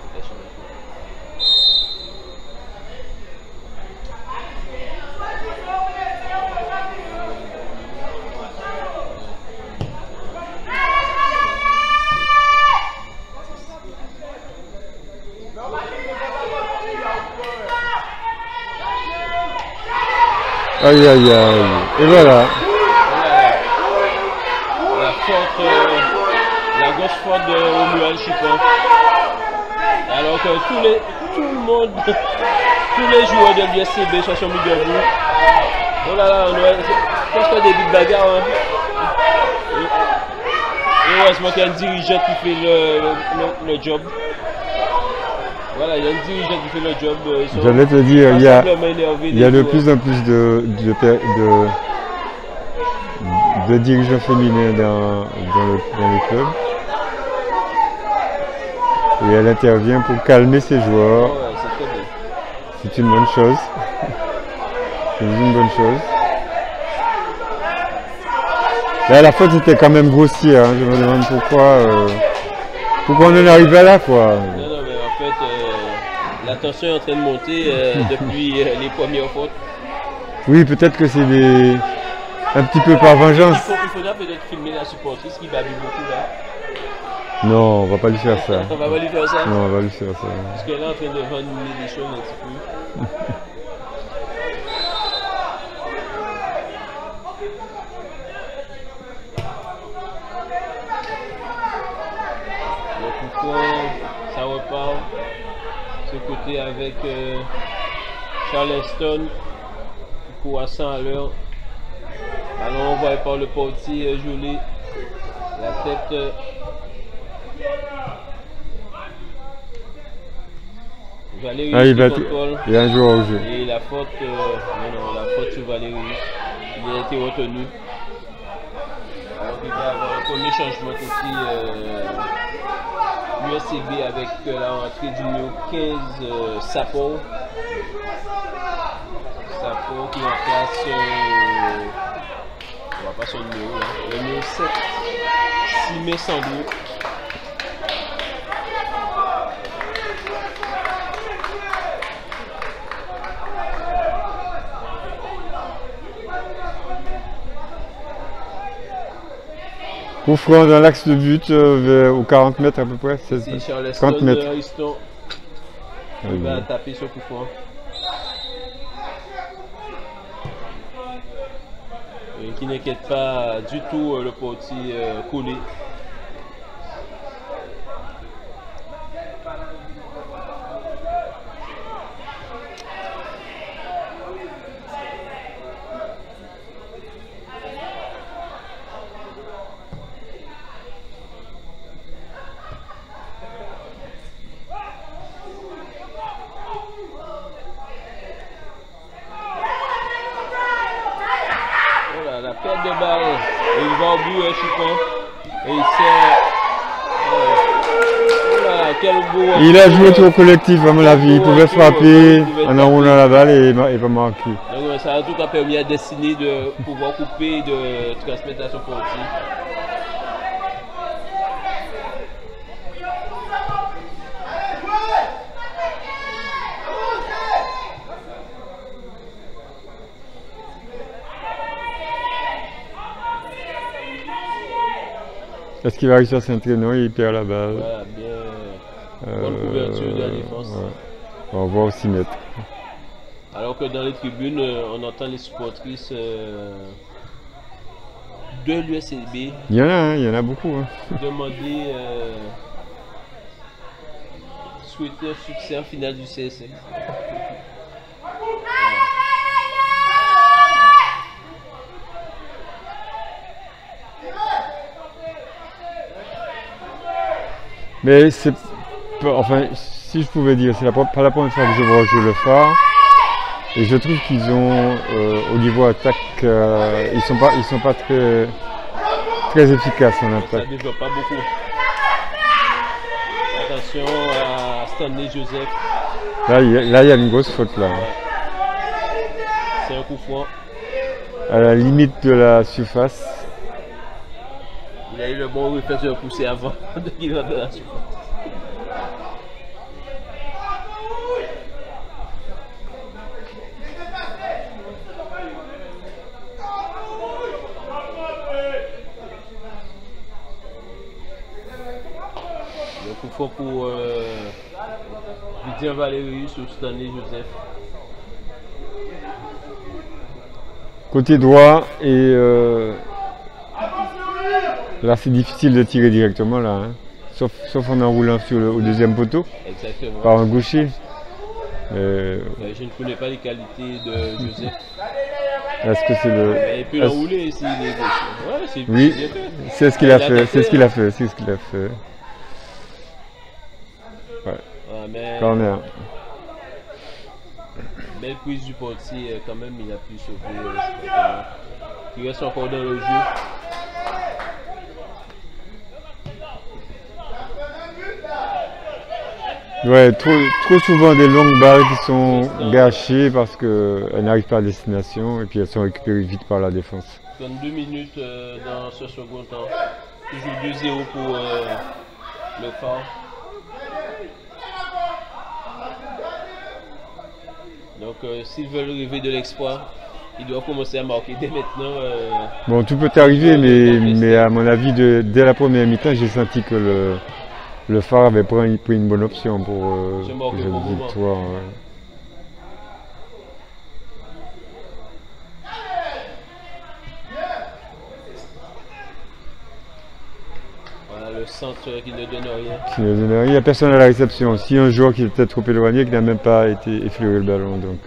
Aïe aïe aïe. Et voilà. La gauche forte de Romuald Chipon. Alors que tout le monde, tous les joueurs de l'USCB sont sur le debout. Oh là là, je pense qu'il y a des big bagarres. Hein. Et heureusement qu'il y a un dirigeant qui fait le job. Voilà, il y a un dirigeant qui fait le job. J'allais te dire, il y a de plus en plus de dirigeants féminins dans le club. Et elle intervient pour calmer ses joueurs. C'est une bonne chose. C'est une bonne chose. Là, la faute était quand même grossière. Hein. Je me demande pourquoi on en est arrivé là, quoi. Non, mais en fait, la tension est en train de monter depuis les premières fautes. Oui, peut-être que c'est un petit peu par vengeance. Il faudra peut-être filmer la supportrice qui babille beaucoup là. Non, on va pas lui faire ça. On va pas lui faire ça. Non, on va lui faire ça. Parce qu'elle est en train de vendre des choses un petit peu. Donc pourquoi ça repart ce côté avec Charleston qui court à 100 à l'heure. Alors on voit par le portier Joly. La tête. Valérie il y a un joueur au jeu. Et la faute, non, la faute sur Valérie, il a été retenu. Alors il va y avoir un premier changement côté USCB avec la rentrée du numéro 15 Sapo. Sapo qui remplace, on va pas son numéro, hein, le numéro 7, Simé Sandou. Coup franc dans l'axe de but, aux 40 mètres à peu près, 30 mètres. Il va taper ce coup franc. Et qui n'inquiète pas du tout le portier collé. Il a joué trop collectif à mon avis, il pouvait frapper en enroulant la balle et pas marquer. Donc ça a en tout cas permis à Destiny de pouvoir couper et de transmettre à son portier. Est-ce qu'il va réussir à s'entraîner? Il perd la balle. Voilà, bien. Bonne couverture de la défense. Ouais. On va voir au 6 mètres. Alors que dans les tribunes, on entend les supportrices de l'USLB. Il y en a beaucoup. Hein. Demander souhaiter un succès en finale du CSM. Mais c'est... Enfin, si je pouvais dire, c'est pas la première fois que je vois jouer le Phare. Et je trouve qu'ils ont, au niveau attaque, ils sont pas très efficaces en attaque. Ça ne développe pas beaucoup. Attention à Stanley Joseph. Là, il y a une grosse faute là. C'est un coup franc. À la limite de la surface. Il a eu le bon réflexe de pousser avant de qu'il rentre dans la surface. Le coup franc pour Didier Valéry sur Stanley Joseph. Côté droit et là c'est difficile de tirer directement là, hein. sauf en enroulant au deuxième poteau. Exactement. Par un gaucher. Je ne connais pas les qualités de Joseph. Est-ce que c'est le... Il peut l'enrouler s'il est gaucher. Ouais, oui, c'est ce qu'il a fait, c'est ce qu'il a fait, Ouais. Mais... Corner. Belle prise du portier, quand même, il a pu sauver. Il reste encore dans le jeu. Ouais, trop souvent des longues balles qui sont gâchées parce qu'elles n'arrivent pas à destination et puis elles sont récupérées vite par la défense. 22 minutes dans ce second temps. Toujours 2-0 pour le Phare. Donc s'ils veulent rêver de l'exploit, ils doivent commencer à marquer dès maintenant. Bon, tout peut arriver, mais à mon avis, dès la première mi-temps, j'ai senti que le Phare avait pris une bonne option pour cette victoire. Ouais. Voilà le centre qui ne donne rien. Qui ne donne rien. Il n'y a personne à la réception. Si un joueur qui est peut-être trop éloigné, qui n'a même pas été effleuré le ballon. Donc,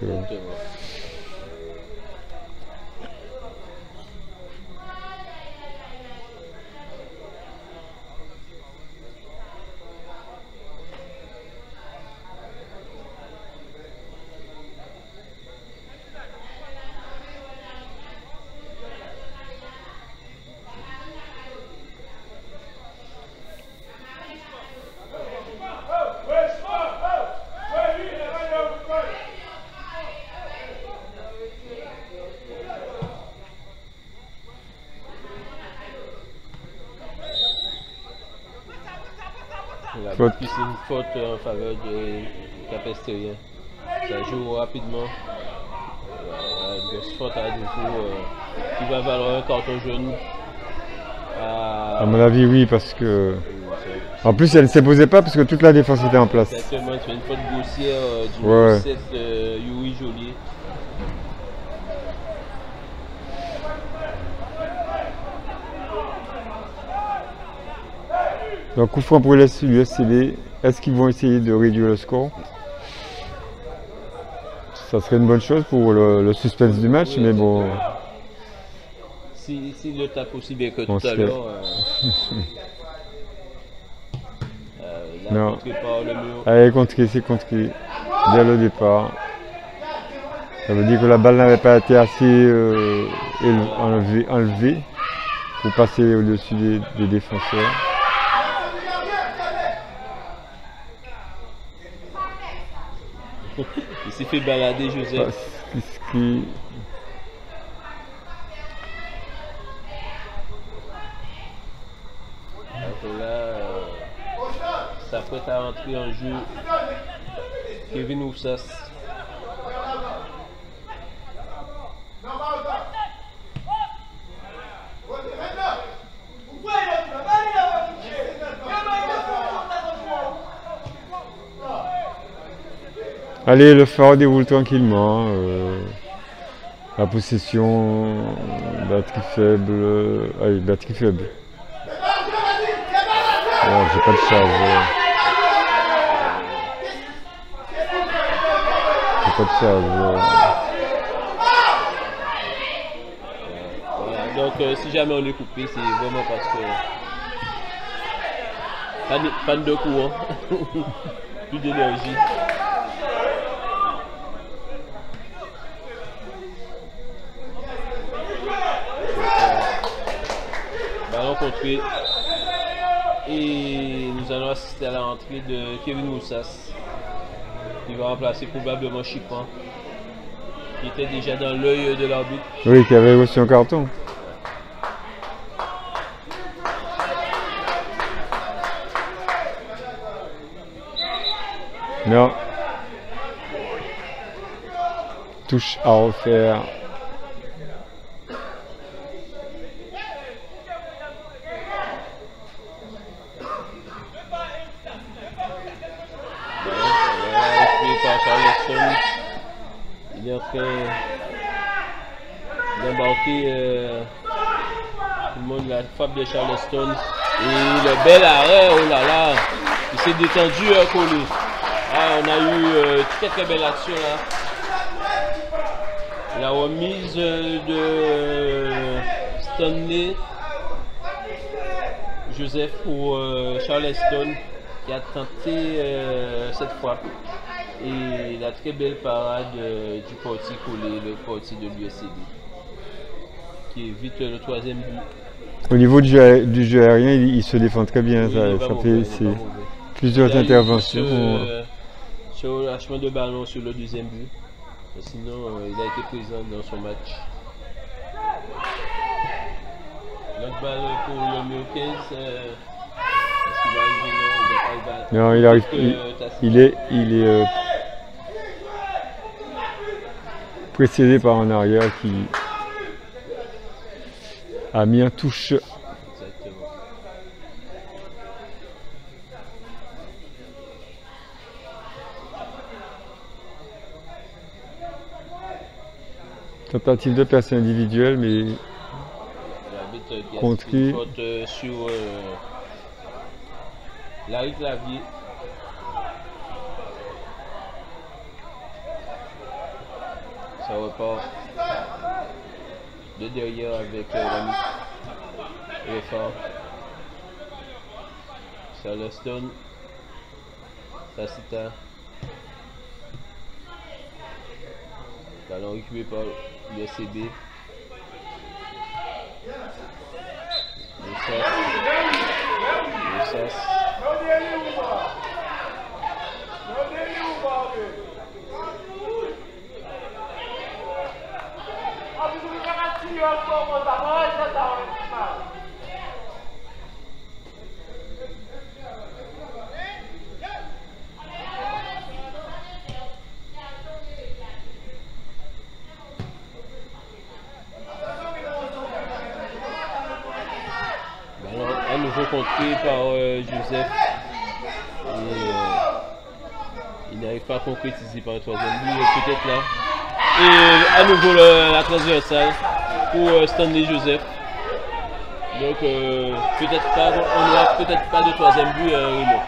c'est une faute en faveur de Capestérien. Ça joue rapidement. Une grosse faute à défaut qui va valoir un carton jaune. À mon avis, oui, parce que... En plus, elle ne s'est posée pas parce que toute la défense était en place. Exactement, c'est une faute grossière du Ouais. 7 Yuri Joly. Donc, coup franc pour l'USCD. Est-ce qu'ils vont essayer de réduire le score? Ça serait une bonne chose pour le suspense du match, mais bon... S'il le tape aussi bien que On tout à se l'heure, là, non. contré par le mur. Allez, contré, c'est contré. Dès le départ. Ça veut dire que la balle n'avait pas été assez enlevée pour passer au-dessus des défenseurs. Il s'est fait balader, Joseph. Donc là, s'apprête à entrer en jeu Kevin Oussas. Allez, le phare déroule tranquillement. La possession, batterie faible. Allez, batterie faible. Oh, j'ai pas de charge. J'ai pas de charge. Voilà, donc si jamais on est coupé, c'est vraiment parce que panne de courant, plus d'énergie. Ballon contré. Et nous allons assister à la rentrée de Kevin Oussas, qui va remplacer probablement Chipin, qui était déjà dans l'œil de l'arbitre. Oui, qui avait reçu un carton. Non. Touche à refaire. Il est en train d'embarquer tout le monde, la frappe de Charleston. Et le bel arrêt, oh là là, il s'est détendu, Collé. Ah, on a eu très belle action là. La remise de Stanley Joseph pour Charleston, qui a tenté cette fois. Et la très belle parade du portier Collé, le portier de l'USCD, qui évite le troisième but. Au niveau du jeu aérien, il se défend très bien. Oui, ça fait plusieurs interventions. Sur le lâchement de ballon sur le deuxième but. Sinon, il a été présent dans son match. Notre balle pour le numéro 15. Est-ce qu'il va arriver? Non, il arrive. Il est précédé par un arrière qui a mis un touche. Exactement. Tentative de percée individuelle, mais contré. Sur Larry Clavier. Ça repart de derrière avec l'ami Réfort. Charleston. Tacita. Ballon récupéré par l'USCD. Oussas. nouveau contré par Joseph. Et, il n'arrive pas à concrétiser par le troisième but, peut-être là. Et à nouveau la transversale pour Stanley Joseph. Donc peut-être pas, on n'aura peut-être pas de troisième but Raymond.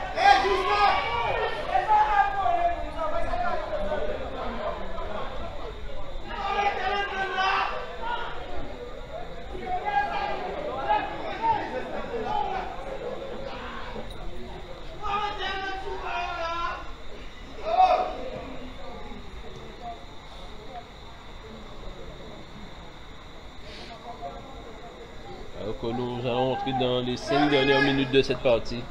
Nous allons entrer dans les 5 dernières minutes de cette partie.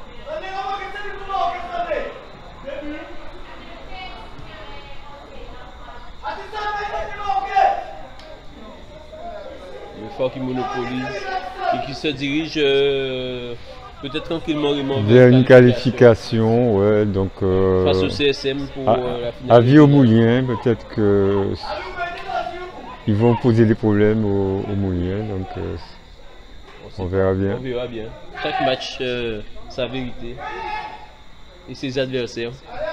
Le Phare qui monopolise et qui se dirige peut-être tranquillement vers une qualification, ouais, donc face au CSM pour la finale. Avis aux Mouliens, peut-être que ils vont poser des problèmes aux Mouliens, donc on verra bien. On verra bien. Chaque match, sa vérité et ses adversaires.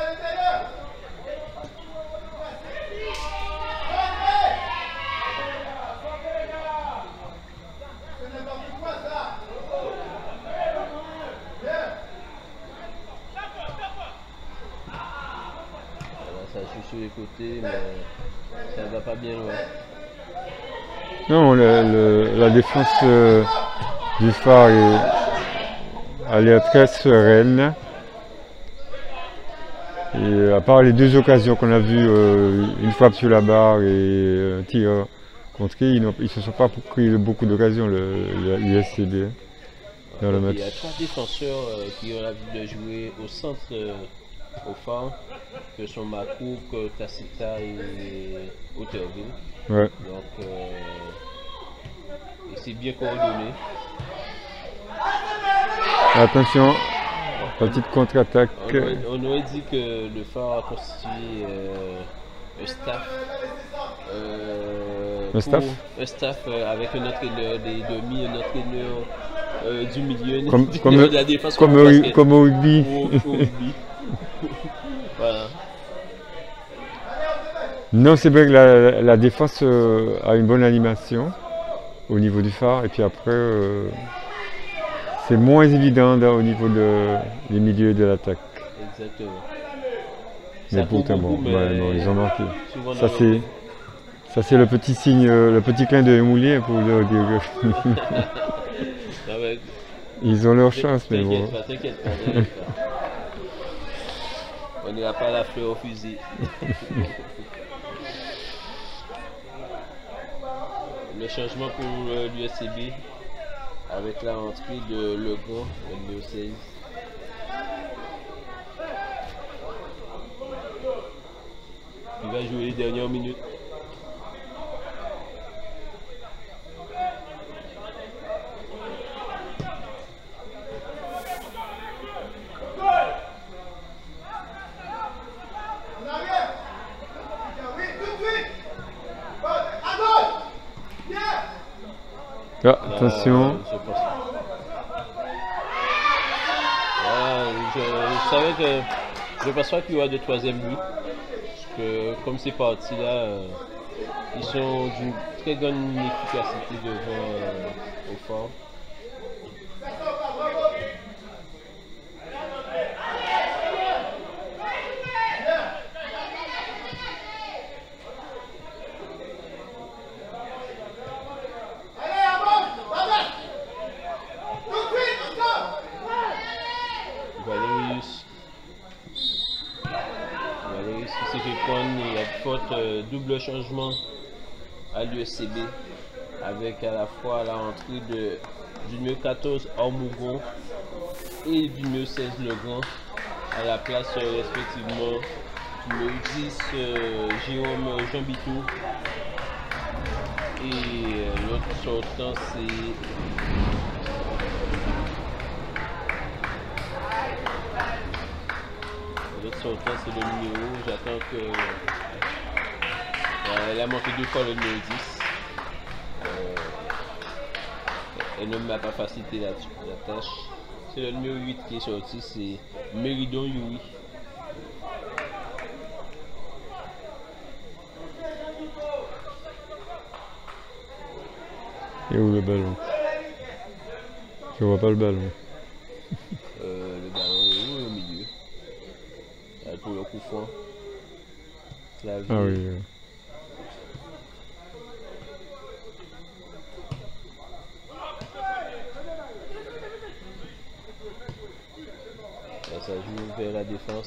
Ça joue sur les côtés, mais ça ne va pas bien loin. Non, la défense du Phare elle est très sereine. Et à part les deux occasions qu'on a vues, une frappe sur la barre et un tir contré, ils ne se sont pas pris beaucoup d'occasions, l'USCB, dans le match. Il y a 3 défenseurs qui ont l'habitude de jouer au centre au Phare, que sont Makouk, Tacita et Otterville. Ouais. Donc, c'est bien coordonné. Attention, petite contre-attaque. On aurait dit que le Phare a constitué un staff. Un staff avec un entraîneur des demi, un entraîneur du milieu, de la défense comme au rugby. Voilà. Non, c'est vrai que la défense a une bonne animation au niveau du Phare, et puis après c'est moins évident au niveau des milieux et de l'attaque. Exactement. Mais pourtant, bon, ils ont marqué. Ça c'est le petit signe, le petit clin de Moulin pour leur dire que ils ont leur chance, mais bon. T'inquiète pas. On n'ira pas la fleur au fusil. Le changement pour l'USCB avec la rentrée de Legrand, le numéro 16. Il va jouer les dernières minutes. Ah, attention. Je savais que je ne pense pas qu'il y aura de troisième but. Parce que comme c'est parti là, ils sont d'une très grande efficacité devant au Phare. Valerius qui s'est fait prendre, il y a faute double changement à l'USCB avec à la fois la rentrée du numéro 14 Ormougon et du numéro 16 Legrand à la place respectivement du numéro 10 Jérôme Jean Bitou et l'autre sortant c'est sortant c'est le numéro, j'attends que elle a manqué 2 fois le numéro 10. Elle ne m'a pas facilité la tâche. C'est le numéro 8 qui est sorti, c'est Méridon Yuri. Et où le ballon? Je vois pas le ballon. Le ballon est où au milieu? Pour le coup franc. Ah oui. Ça joue vers la défense.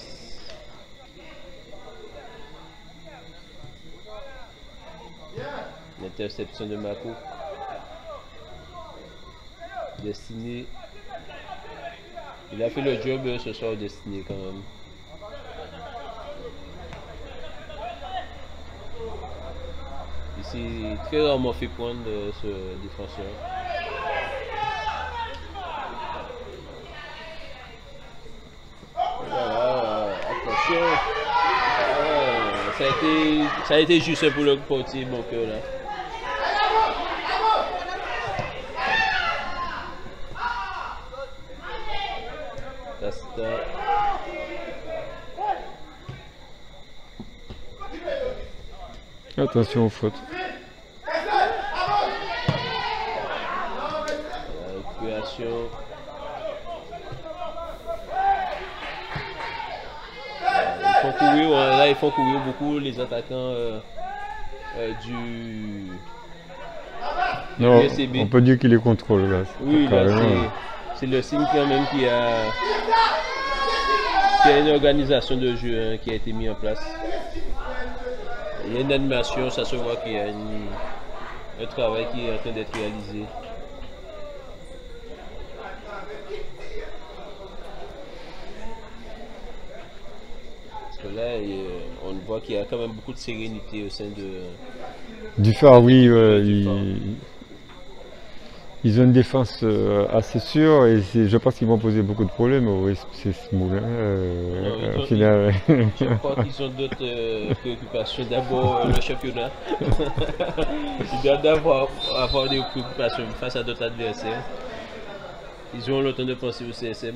L'interception de Mako. Destiné. Il a fait le job ce soir, Destiné quand même. Ici, très rarement fait prendre ce défenseur. Voilà, attention. Ça a été juste pour le portier, mon cœur là. Attention aux fautes. La récupération. Là, ils font courir beaucoup les attaquants du Non, USCB. on peut dire qu'il les contrôle là. Oui, c'est le signe quand même qu'il y a une organisation de jeu qui a été mise en place. Il y a une animation, ça se voit qu'il y a un travail qui est en train d'être réalisé. Parce que là, on voit qu'il y a quand même beaucoup de sérénité au sein du phare, oui. Ils ont une défense assez sûre et je pense qu'ils vont poser beaucoup de problèmes au SPC Moulins au final. Je crois qu'ils ont d'autres préoccupations. D'abord le championnat. Ils doivent avoir des préoccupations face à d'autres adversaires. Ils ont le temps de penser au CSM.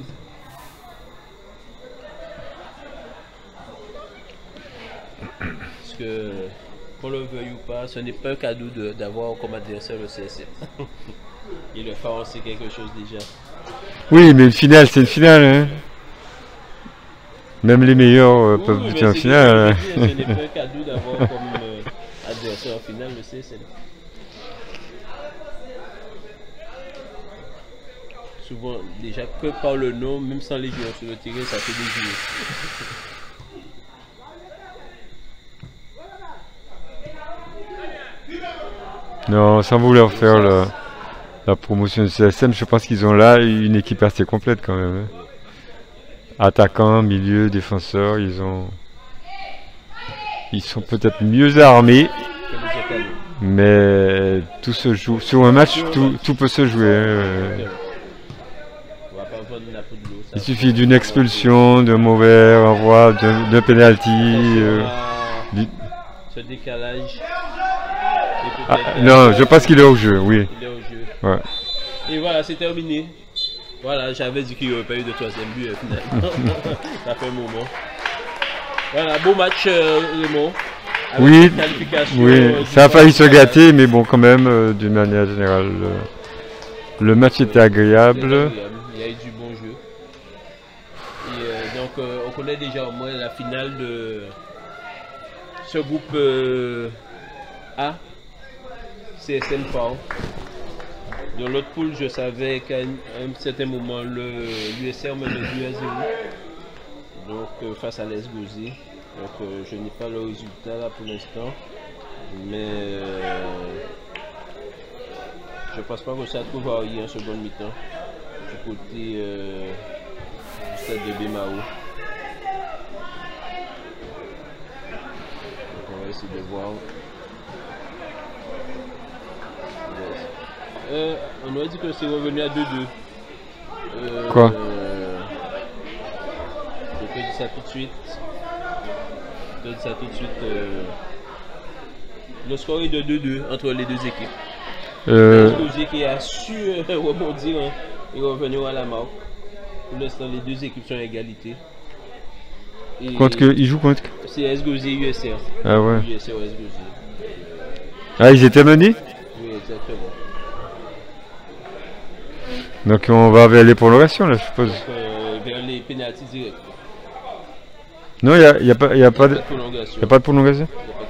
Parce que, qu'on le veuille ou pas, ce n'est pas un cadeau d'avoir comme adversaire le CSM. Et le phare, c'est quelque chose déjà. Oui, mais une finale, c'est une finale. Hein. Même les meilleurs peuvent buter en finale. Ce n'est pas un cadeau d'avoir comme adversaire en finale le CSM. Souvent, déjà que par le nom, même sans les joueurs sur le terrain, ça fait des joueurs. Non, sans vouloir faire la promotion du CSM, je pense qu'ils ont là une équipe assez complète quand même. Hein. Attaquants, milieu, défenseurs, ils sont peut-être mieux armés, mais tout se joue. Sur un match, tout peut se jouer. Hein. Il suffit d'une expulsion, d'un mauvais renvoi, d'un penalty. Ce décalage. Non, je pense qu'il est au jeu, oui. Il est au jeu. Ouais. Et voilà, c'est terminé. Voilà, j'avais dit qu'il n'y aurait pas eu de troisième but finalement. Ça fait un moment. Voilà, beau match, Raymond. Oui, oui, ça a failli se gâter, mais bon, quand même, d'une manière générale, le match était agréable. Il y a eu du bon jeu. Et donc, on connaît déjà au moins la finale de ce groupe A. CSM Phare. Dans l'autre poule, je savais qu'à un certain moment, l'USR menait 2-0. Donc, face à l'AS Gozé. Donc, je n'ai pas le résultat là pour l'instant. Mais je pense pas que ça trouve varié en seconde mi-temps. Du côté du stade de Bemao. Donc, on va essayer de voir. On aurait dit que c'est revenu à 2-2. Quoi? Je te dis ça tout de suite. Le score est de 2-2 entre les deux équipes. Esgouzier qui a su rebondir et revenir à la marque. Pour l'instant, les deux équipes sont à égalité. Ils jouent contre? C'est Esgouzier USR. Ah ouais. USR Esgouzier. Ah, ils étaient menés? Oui, exactement. Donc on va vers les prolongations là, je suppose. Donc, vers les pénaltys directs. Non, il n'y a pas de prolongation. Il n'y a pas de prolongation.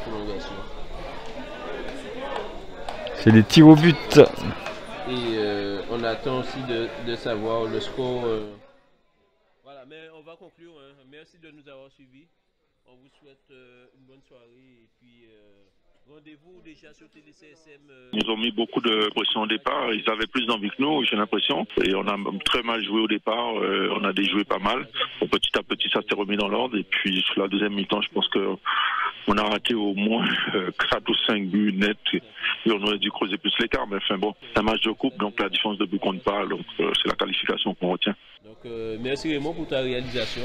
C'est des tirs au but. Et on attend aussi de savoir le score. Voilà, mais on va conclure. Hein. Merci de nous avoir suivis. On vous souhaite une bonne soirée et puis rendez-vous déjà sur TéléCSM. Ils ont mis beaucoup de pression au départ. Ils avaient plus d'envie que nous, j'ai l'impression. Et on a très mal joué au départ. On a déjoué pas mal. Bon, petit à petit, ça s'est remis dans l'ordre. Et puis sur la deuxième mi-temps, je pense que on a raté au moins 4 ou 5 buts nets. Et on aurait dû creuser plus l'écart. Mais enfin bon, c'est un match de coupe, donc la différence de but compte pas. Donc c'est la qualification qu'on retient. Donc merci Raymond pour ta réalisation.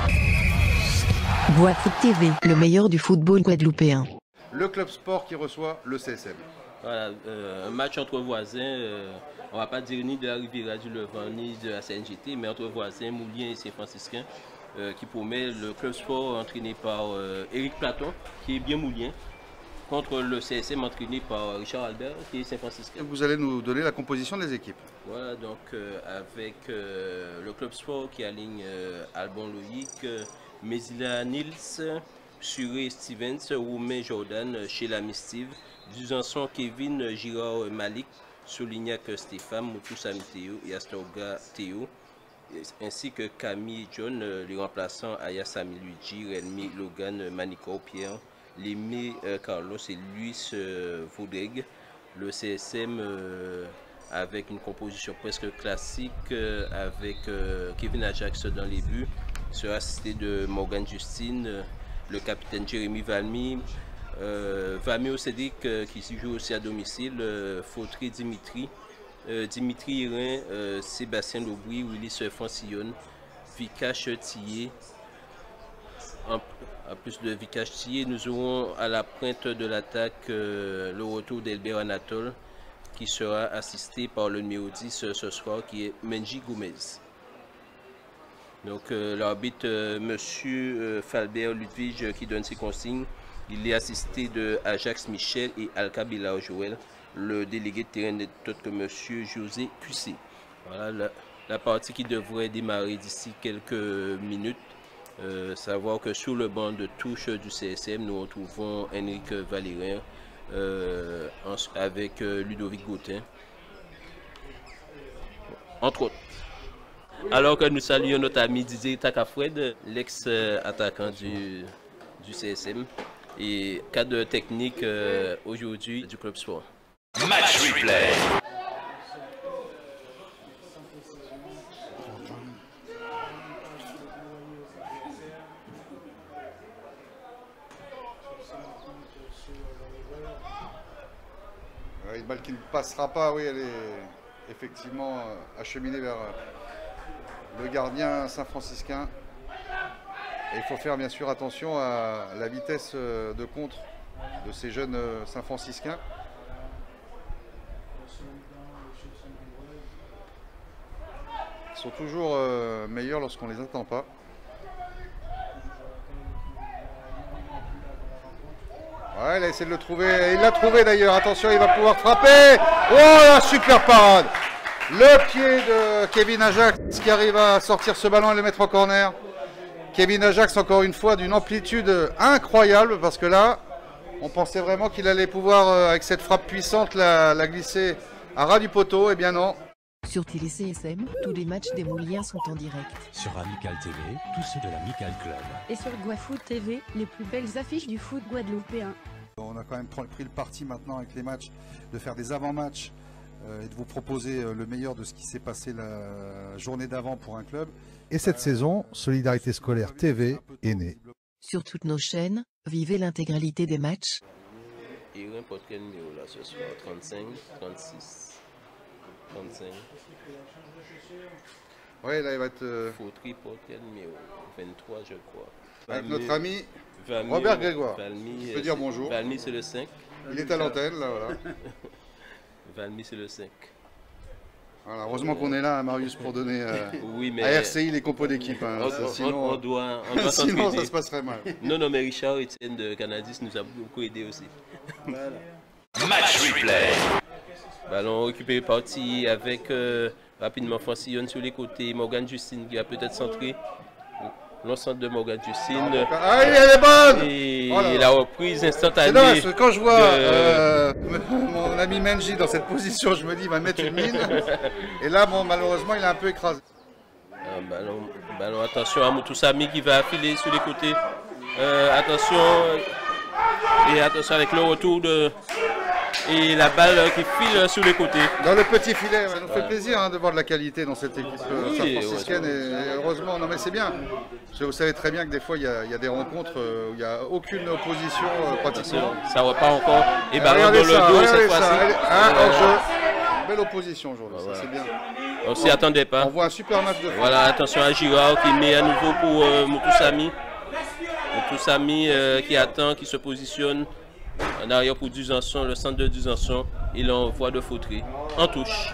Bois Foot TV, le meilleur du football guadeloupéen. Le club sport qui reçoit le CSM. Voilà, un match entre voisins, on ne va pas dire ni de la Riviera du Levant ni de la CNGT, mais entre voisins, Moulien et Saint-Franciscain, qui promet le club sport entraîné par Éric Platon, qui est bien Moulien, contre le CSM entraîné par Richard Albert, qui est Saint-Franciscain. Vous allez nous donner la composition des équipes. Voilà, donc avec le club sport qui aligne Albon Loïc, Mesila Nils, Suré Stevens, Romain Jordan, Sheila Mistive, Duzanson Kevin, Girard Malik, Solignac Stéphane, Moutoussa Théo et Astorga Théo, ainsi que Camille John, les remplaçants Aya Sami Luigi, Relmi Logan, Manico Pierre, Lémé Carlos et Luis Vaudreg. Le CSM avec une composition presque classique avec Kevin Ajax dans les buts, sera assisté de Morgan Justine, le capitaine Jérémy Valmy, Vamio Cédric qui joue aussi à domicile, Fautré Dimitri, Dimitri Irin, Sébastien Lobry, Willis Francillon, Vikash Thier. En plus de Vikash Thier, nous aurons à la pointe de l'attaque le retour d'Elbert Anatole qui sera assisté par le numéro 10 ce soir qui est Menji Gomez. Donc l'arbitre monsieur Falbert Ludwig qui donne ses consignes, il est assisté de Ajax Michel et Alka Bilao Joël. Le délégué de terrain n'est autre que monsieur José Cuissé. Voilà la partie qui devrait démarrer d'ici quelques minutes. Savoir que sur le banc de touche du CSM, nous retrouvons Henrik Valérien avec Ludovic Gautin, entre autres. Alors que nous saluons notre ami Didier Takafred, l'ex-attaquant du CSM et cadre technique aujourd'hui du club sport. Match replay. Une balle qui ne passera pas, oui, elle est effectivement acheminée vers le gardien saint-franciscain. Et il faut faire bien sûr attention à la vitesse de contre de ces jeunes saint-franciscains. Ils sont toujours meilleurs lorsqu'on ne les attend pas. Ouais, il a essayé de le trouver. Il l'a trouvé d'ailleurs. Attention, il va pouvoir frapper. Oh, la super parade. Le pied de Kevin Ajax qui arrive à sortir ce ballon et le mettre en corner. Kevin Ajax, encore une fois, d'une amplitude incroyable parce que là, on pensait vraiment qu'il allait pouvoir, avec cette frappe puissante, la glisser à ras du poteau. Eh bien non. Sur TéléCSM, tous les matchs des Mouliens sont en direct. Sur Amical TV, tous ceux de l'Amical Club. Et sur Guafoot TV, les plus belles affiches du foot guadeloupéen. On a quand même pris le parti maintenant avec les matchs de faire des avant-matchs et de vous proposer le meilleur de ce qui s'est passé la journée d'avant pour un club. Et cette saison, Solidarité Scolaire TV est née. Sur toutes nos chaînes, vivez l'intégralité des matchs. Irin porte quel numéro là ce soir? 35, 36. 35. Ouais, là il va être. Fautry porte quel numéro? 23, je crois. Avec notre ami Robert Grégoire. Valmy, je peux dire bonjour. Valmy, c'est le 5. Il est à l'antenne, là, voilà. Valmy, c'est le 5. Voilà, heureusement qu'on est là, Marius, pour donner oui, mais à RCI les compos d'équipe. Hein. On doit sinon ça se passerait mal. Non, mais Richard Etienne de Canadis nous a beaucoup aidé aussi. Voilà. Match replay. Ballon récupéré parti avec rapidement Francillon sur les côtés. Morgan Justine qui a peut-être centré. L'ensemble de Morgan Justine. Ah, elle est bonne! Et la reprise instantanée. C'est dommage, parce que quand je vois mon ami Menji dans cette position, je me dis il va mettre une mine. Et là, bon, malheureusement, il est un peu écrasé. Ballon, attention à Moutoussami qui va affiler sur les côtés. Attention avec le retour de... Et la balle qui file sur les côtés. Dans le petit filet, ça nous fait plaisir hein, de voir de la qualité dans cette équipe franciscaine. Et heureusement, non mais c'est bien. Vous savez très bien que des fois, il y a des rencontres où il n'y a aucune opposition pratiquement. Ça ne va pas encore. Et ballon dans le dos cette fois-ci. Belle opposition aujourd'hui, ça c'est bien. On s'y attendait pas. On voit un super match de foot. Voilà, attention à Girard qui met à nouveau pour Moutoussami. Moutoussami qui attend, qui se positionne. En arrière pour Duzançon, le centre de Duzançon, il envoie de Fautry en touche.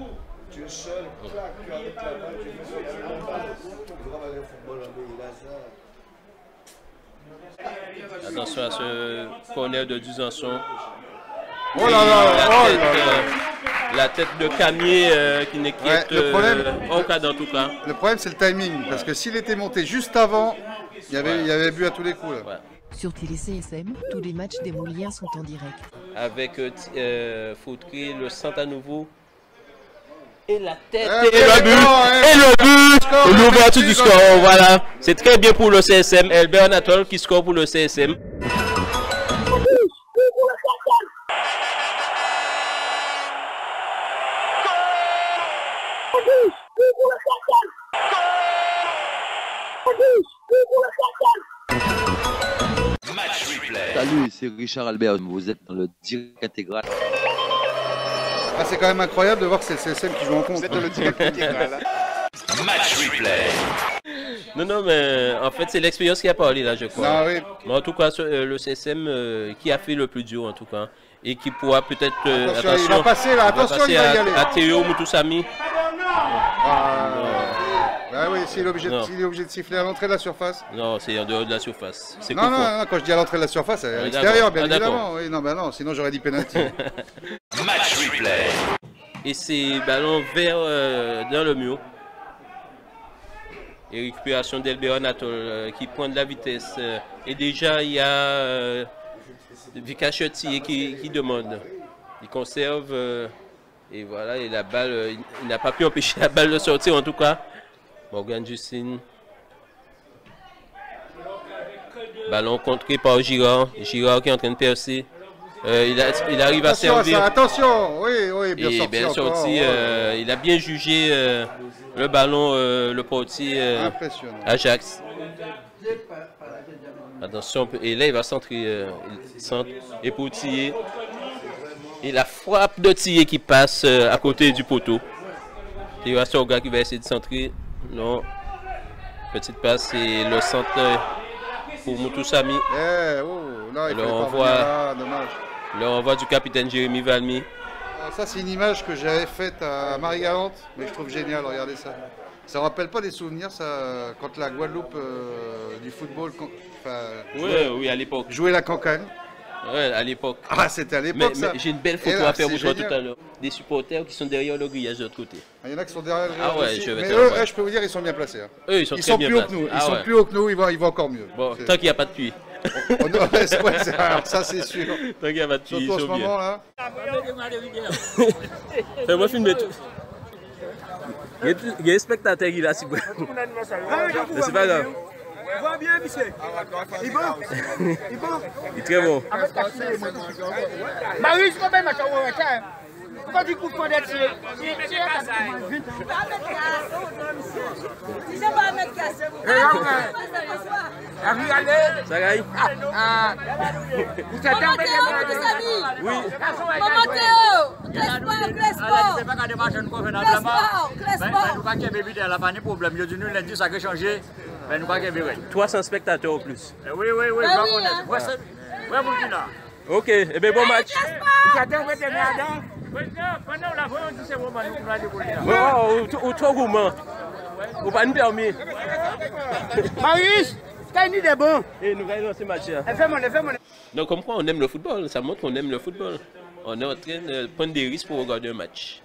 Attention à ce corner de Duzançon. Oh là là, la tête de Camier qui n'inquiète aucun dans tout cas. Le problème c'est le timing, parce que s'il était monté juste avant, il y avait but à tous les coups. Là. Ouais. Sur Télé CSM, tous les matchs des Mouliens sont en direct. Avec Fautry, le centre à nouveau. Et la tête, et le but, l'ouverture du score, voilà. C'est très bien pour le CSM. Albert Anatole qui score pour le CSM. Salut, c'est Richard Albert, vous êtes dans le direct intégral. Ah, c'est quand même incroyable de voir que c'est le CSM qui joue en contre. C'est dans le direct intégral. Match replay. Non, mais en fait, c'est l'expérience qui a parlé là, je crois. Ah, oui. Mais en tout cas, le CSM qui a fait le plus dur, en tout cas. Et qui pourra peut-être. Attention, il va passer là, attention, il va y aller. À Théo Moutoussami. Ah oui, s'il est obligé de siffler à l'entrée de la surface. Non, c'est en dehors de la surface. Non, quand je dis à l'entrée de la surface, c'est à l'extérieur, bien évidemment. Oui, non, sinon j'aurais dit penalty. Match replay. Et c'est ballon vers dans le mur. Et récupération d'Albert Anatole qui pointe de la vitesse. Et déjà, il y a Vika Chetier qui demande. Il conserve. Et voilà, et la balle, il n'a pas pu empêcher la balle de sortir en tout cas. Morgan Justine. Ballon contré par Girard. Girard qui est en train de percer. Il arrive à servir. Attention, oui, bien sorti. Bien sorti. Il a bien jugé le ballon, le portier Ajax. Attention, et là il va centrer. Il centre. Et pour Thier. Et la frappe de Thier qui passe à côté du poteau. Il y a ce gars qui va essayer de centrer. Non. Petite passe et le centre pour Moutoussami. Le renvoi du capitaine Jérémy Valmy. Ça, c'est une image que j'avais faite à Marie-Galante, mais je trouve génial, regardez ça. Ça ne rappelle pas des souvenirs, ça, quand la Guadeloupe du football oui, à l'époque. Jouait la cancane. Ouais, à l'époque. Ah, c'était à l'époque, ça. Mais j'ai une belle photo à faire pour toi tout à l'heure. Des supporters qui sont derrière le grillage de l'autre côté. Il y en a qui sont derrière le grillage aussi. Je vais mais eux, je peux vous dire, ils sont bien placés. Hein. Eux, ils sont très bien plus haut que nous. Ils sont plus haut que nous, ils vont encore mieux. Bon, tant qu'il n'y a pas de pluie. Ça, c'est sûr. Tant qu'il n'y a pas de pluie, surtout en ce moment, là. Fais-moi filmer tout. Il y a un spectateur qui est là, si vous voulez. Mais c'est pas grave. Il va bien, monsieur. Il va. Il est très bon. Marius, quand même, quand tu coupes ton d'être ça gagne. Vous êtes oui. Maman Théo, Toi, c'est un spectateur au plus. Oui. Ok, et bien bon match. Pendant la voie, on dit c'est vraiment nous qui allons décoller. Ou trop gourmand. Ou pas nous permis. Marius, t'as une idée bon. Et nous gagnons ce match. Fais-moi. Donc comme quoi on aime le football, ça montre qu'on aime le football. On est en train de prendre des risques pour regarder un match.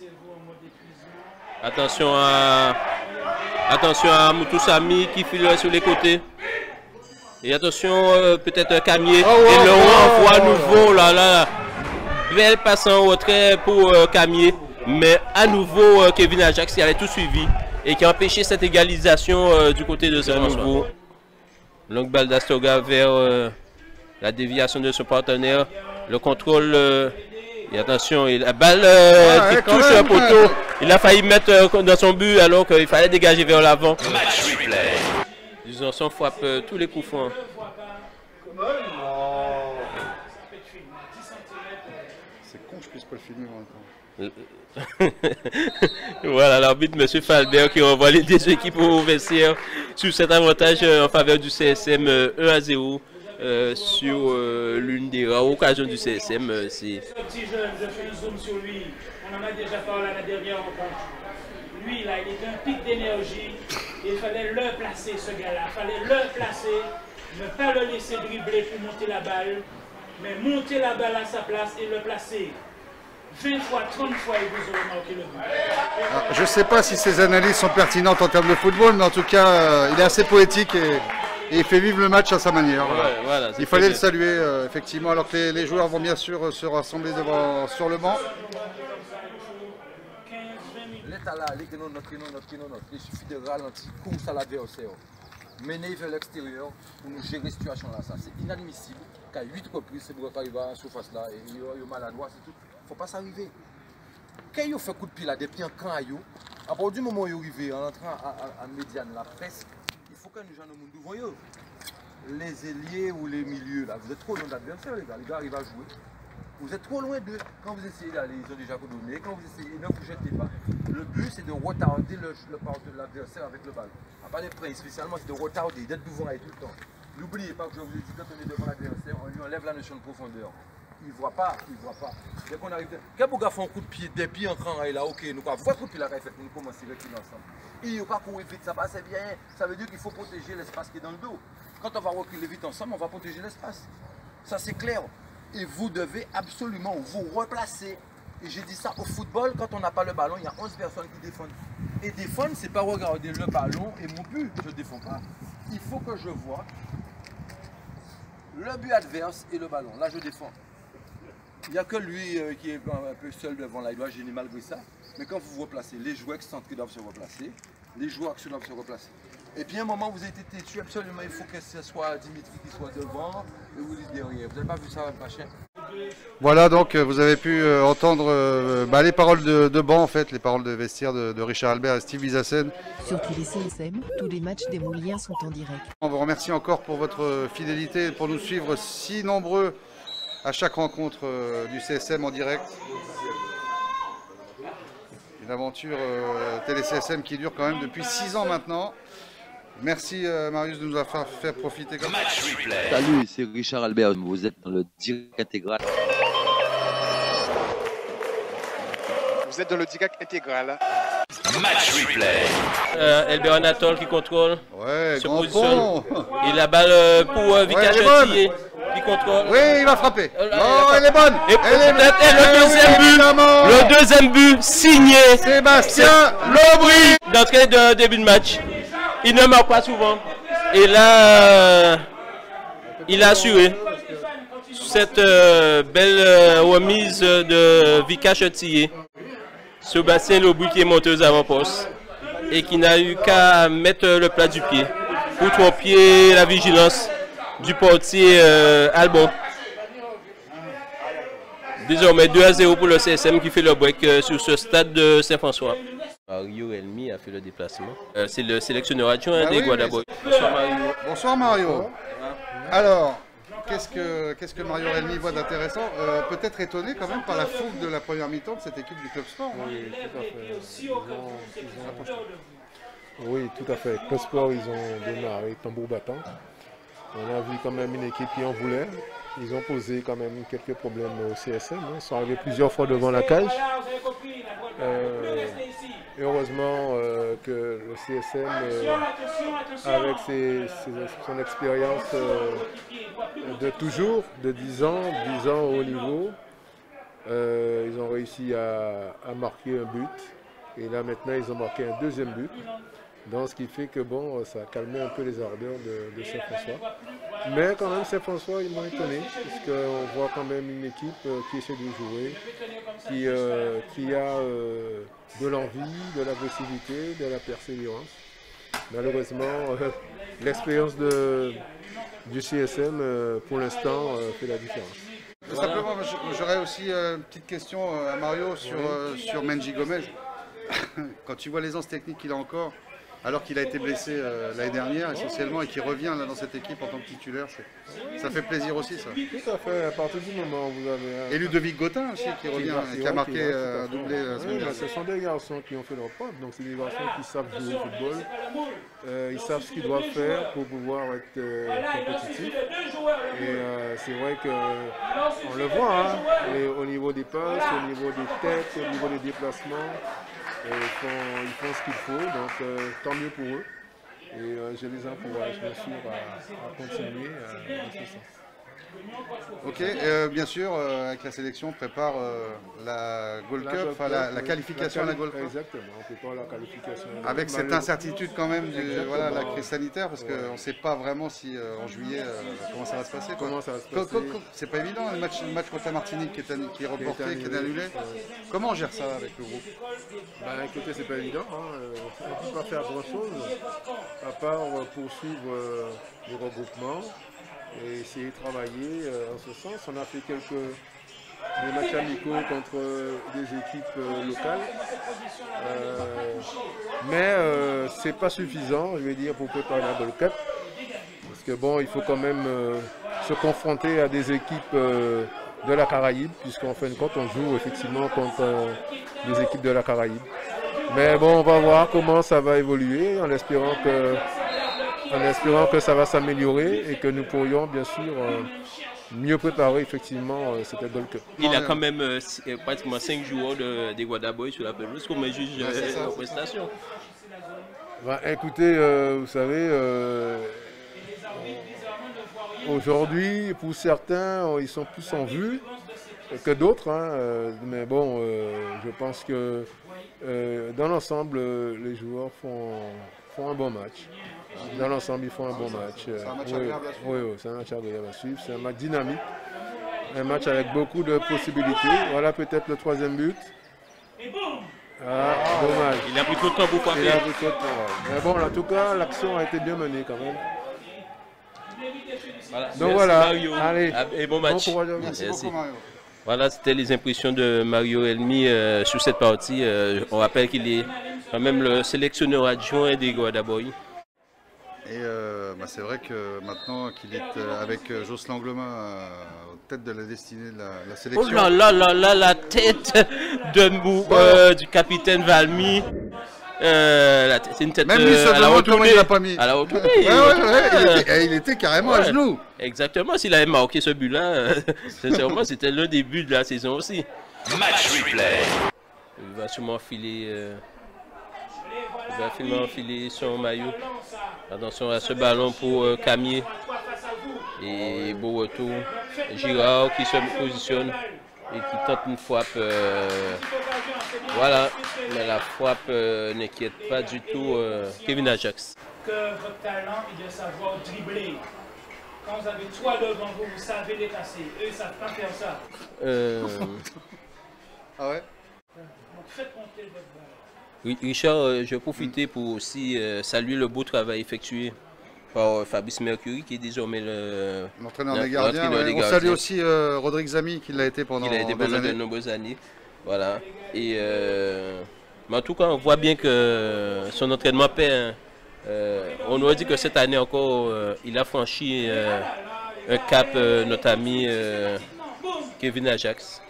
Attention à Moutoussami qui file sur les côtés. Et attention, peut-être un Camier. Et le renvoi à nouveau, là. Belle passe en retrait pour Camier. Mais à nouveau, Kevin Ajax qui avait tout suivi et qui a empêché cette égalisation du côté de Saint-François. Longue balle d'Astorga vers la déviation de son partenaire. Le contrôle. Et attention, la balle qui touche le poteau. Il a failli mettre dans son but alors qu'il fallait dégager vers l'avant. Match replay. Ils en sont frappent tous les coups francs. C'est con, je puisse pas le filmer en même temps. Voilà l'arbitre, M. Falbert, qui renvoie les deux équipes au vestiaire sur cet avantage en faveur du CSM 1-0 sur l'une des rares occasions du CSM. Ce petit jeune, je fais un zoom sur lui. On en a déjà parlé à la dernière rencontre. Lui, là, il était un pic d'énergie. Il fallait le placer, ce gars-là. Il fallait le placer. Ne pas le laisser dribbler pour monter la balle. Mais monter la balle à sa place et le placer. 20 fois, 30 fois, il vous aurez marqué le but. Je ne sais pas si ces analyses sont pertinentes en termes de football, mais en tout cas, il est assez poétique et il fait vivre le match à sa manière. Voilà, il fallait le saluer, effectivement, alors que les joueurs vont bien sûr se rassembler sur le banc. L'état là, il suffit de ralentir, course à l'adversaire, mener vers l'extérieur pour nous gérer cette situation-là. C'est inadmissible qu'à 8 reprises, c'est pour arriver à la surface là et il est maladroit, c'est tout. Il ne faut pas s'arriver. Quand il fait coup de pied là, depuis un camp à you, à partir du moment où il est arrivé, en entrant à médiane là, presque, il faut que nous gens nous devant eux. Les ailiers ou les milieux là, vous êtes trop loin de l'adversaire les gars arrivent à jouer. Vous êtes trop loin d'eux. Quand vous essayez d'aller, ils ont déjà donné. Quand vous essayez, ne vous jetez pas. Le but, c'est de retarder le part de l'adversaire avec le ballon. À part les prêts, spécialement, c'est de retarder, d'être devant et tout le temps. N'oubliez pas que je vous ai dit, quand on est devant l'adversaire, on lui enlève la notion de profondeur. Il ne voit pas, Dès qu'on arrive, quand vous fait un coup de pied, des pieds en cran, là, ok, nous quoi, votre coup de pied là, nous commençons à reculer ensemble. Il ne faut pas courir vite, ça passe bien. Ça veut dire qu'il faut protéger l'espace qui est dans le dos. Quand on va reculer vite ensemble, on va protéger l'espace. Ça, c'est clair. Et vous devez absolument vous replacer. Et j'ai dit ça au football, quand on n'a pas le ballon, il y a 11 personnes qui défendent. Et défendre, c'est pas regarder le ballon et mon but. Je ne défends pas. Il faut que je vois le but adverse et le ballon. Là, je défends. Il n'y a que lui qui est un peu seul devant là. Il doit gêner malgré ça. Mais quand vous vous replacez, les joueurs excentriques doivent se replacer. Les joueurs actions doivent se replacer. Et puis à un moment, vous êtes têtu, absolument, il faut que ce soit Dimitri qui soit devant et vous derrière. Vous n'avez pas vu ça, machin? Voilà, donc vous avez pu entendre les paroles de banc, en fait, les paroles de vestiaire de Richard Albert et Steve Bizassen. Sur Télé CSM, tous les matchs des Mouliens sont en direct. On vous remercie encore pour votre fidélité, pour nous suivre si nombreux à chaque rencontre du CSM en direct. Une aventure Télé CSM qui dure quand même depuis 6 ans maintenant. Merci Marius de nous avoir fait profiter comme ça. Salut, c'est Richard Albert, vous êtes dans le direct intégral. Vous êtes dans le direct intégral. Match replay. Albert Anatole qui contrôle, se positionne. Et la balle pour Vika Chatier qui contrôle. Oui, il va frapper. Elle est bonne. Et le deuxième but signé Sébastien Lobry d'entrée de début de match. Il ne marque pas souvent. Et là, il a assuré cette belle remise de Vika Chatier. Sébastien Lobry qui est monté aux avant-postes et qui n'a eu qu'à mettre le plat du pied pour tromper la vigilance du portier Albon. Désormais 2-0 pour le CSM qui fait le break sur ce stade de Saint-François. Mario Elmi a fait le déplacement. C'est le sélectionneur adjoint des Guadaboy. Bonsoir Mario. Bonsoir Mario. Alors, qu'est-ce que Mario Elmi voit d'intéressant? Peut-être étonné quand même par la fougue de la première mi-temps de cette équipe du Club Sport. Oui, tout à fait. Oui, tout à fait. Club Sport, ils ont démarré tambour battant. On a vu quand même une équipe qui en voulait. ils ont posé quand même quelques problèmes au CSM. Ils sont arrivés plusieurs fois devant la cage. Heureusement que le CSM, avec son expérience de toujours, de 10 ans au haut niveau, ils ont réussi à marquer un but. Et là maintenant, ils ont marqué un deuxième but. Donc ce qui fait que bon, ça a calmé un peu les ardeurs de Saint-François. Mais quand même, Saint-François, ils m'ont étonné, parce qu'on voit quand même une équipe qui essaie de jouer, qui a de l'envie, de l'agressivité, de la persévérance. Malheureusement, l'expérience du CSM, pour l'instant, fait la différence. Simplement, j'aurais aussi une petite question à Mario sur Menji Gomez. Quand tu vois l'aisance technique qu'il a encore, alors qu'il a été blessé l'année dernière essentiellement et qu'il revient là, dans cette équipe en tant que titulaire, ça fait plaisir aussi ça. Tout à fait, à partir du moment où vous avez... Et Ludovic Gautin aussi qui revient, qui a marqué un doublé la semaine dernière. Ce sont des garçons qui ont fait leur preuve, donc c'est des garçons qui savent jouer au football, ils savent ce qu'ils doivent faire pour pouvoir être compétitifs. Et c'est vrai qu'on le voit, hein, au niveau des passes, au niveau des têtes, au niveau des déplacements. Ils font ce qu'il faut, donc tant mieux pour eux. Et je les encourage bien sûr à continuer dans ce sens. Ok, bien sûr, avec la sélection, on prépare la Gold Cup, enfin la qualification à la Gold Cup. Exactement, on prépare la qualification. Avec cette incertitude quand même de la crise sanitaire, parce qu'on ne sait pas vraiment si en juillet, comment ça va se passer. C'est pas évident, le match contre la Martinique qui est reporté, qui est annulé. Comment on gère ça avec le groupe? Ben, écoutez, c'est pas évident, hein. On ne peut pas faire grand chose, à part poursuivre le regroupement et essayer de travailler en ce sens. On a fait des matchs amicaux contre des équipes locales, mais c'est pas suffisant, je vais dire, pour préparer la Gold Cup, parce que bon, il faut quand même se confronter à des équipes de la Caraïbe, puisqu'en fin de compte on joue effectivement contre des équipes de la Caraïbe. Mais bon, on va voir comment ça va évoluer, en espérant que ça va s'améliorer et que nous pourrions bien sûr mieux préparer effectivement cette Gold Cup. Il a quand même pratiquement 5 joueurs des Guadaboy sur la pelouse comme juge en prestation. Bah, écoutez, vous savez, aujourd'hui pour certains ils sont plus en vue que d'autres, hein, mais bon, je pense que dans l'ensemble les joueurs font un bon match. Dans l'ensemble, ils font un bon match. C'est un match agréable à suivre. Oui, c'est un match agréable à suivre. C'est un match dynamique. Un match avec beaucoup de possibilités. Voilà peut-être le troisième but. Ah, dommage. Il a pris trop de temps pour frapper. Il a pris trop de temps. Mais bon, en tout cas, l'action a été bien menée quand même. Voilà. Donc Merci voilà. Mario. Allez. Et bon match. Merci beaucoup Mario. Voilà, c'était les impressions de Mario Elmi sur cette partie. On rappelle qu'il est quand même le sélectionneur adjoint des Guadaboy. Et c'est vrai que maintenant qu'il est avec Jocelyn Anglemin aux têtes de la destinée de la sélection. Oh là là là là, la tête du capitaine Valmy. C'est une tête même lui se demande comment il l'a pas mis. À la retournée. Il était carrément à genoux. Exactement, s'il avait marqué ce but-là, sincèrement, c'était le début de la saison aussi. Match replay. Il va sûrement filer. Il va finalement enfiler son maillot. Attention à ce ballon pour Camier. Et beau retour. Girard qui se positionne et qui tente une frappe. Voilà. Mais la frappe n'inquiète pas du tout Kevin Ajax. Que votre talent est de savoir dribbler. Quand vous avez 3 devant vous, vous savez les casser. Eux, ils ne savent pas faire ça. Ah ouais? Donc faites monter votre balle. Oui, Richard, je vais profiter pour aussi saluer le beau travail effectué par Fabrice Mercury, qui est désormais l'entraîneur des gardiens. On salue aussi Rodrigue Zami, qui l'a été pendant de nombreuses années. Voilà. Et, mais en tout cas, on voit bien que son entraînement paie. On aurait dit que cette année encore, il a franchi un cap, notre ami Kevin Ajax.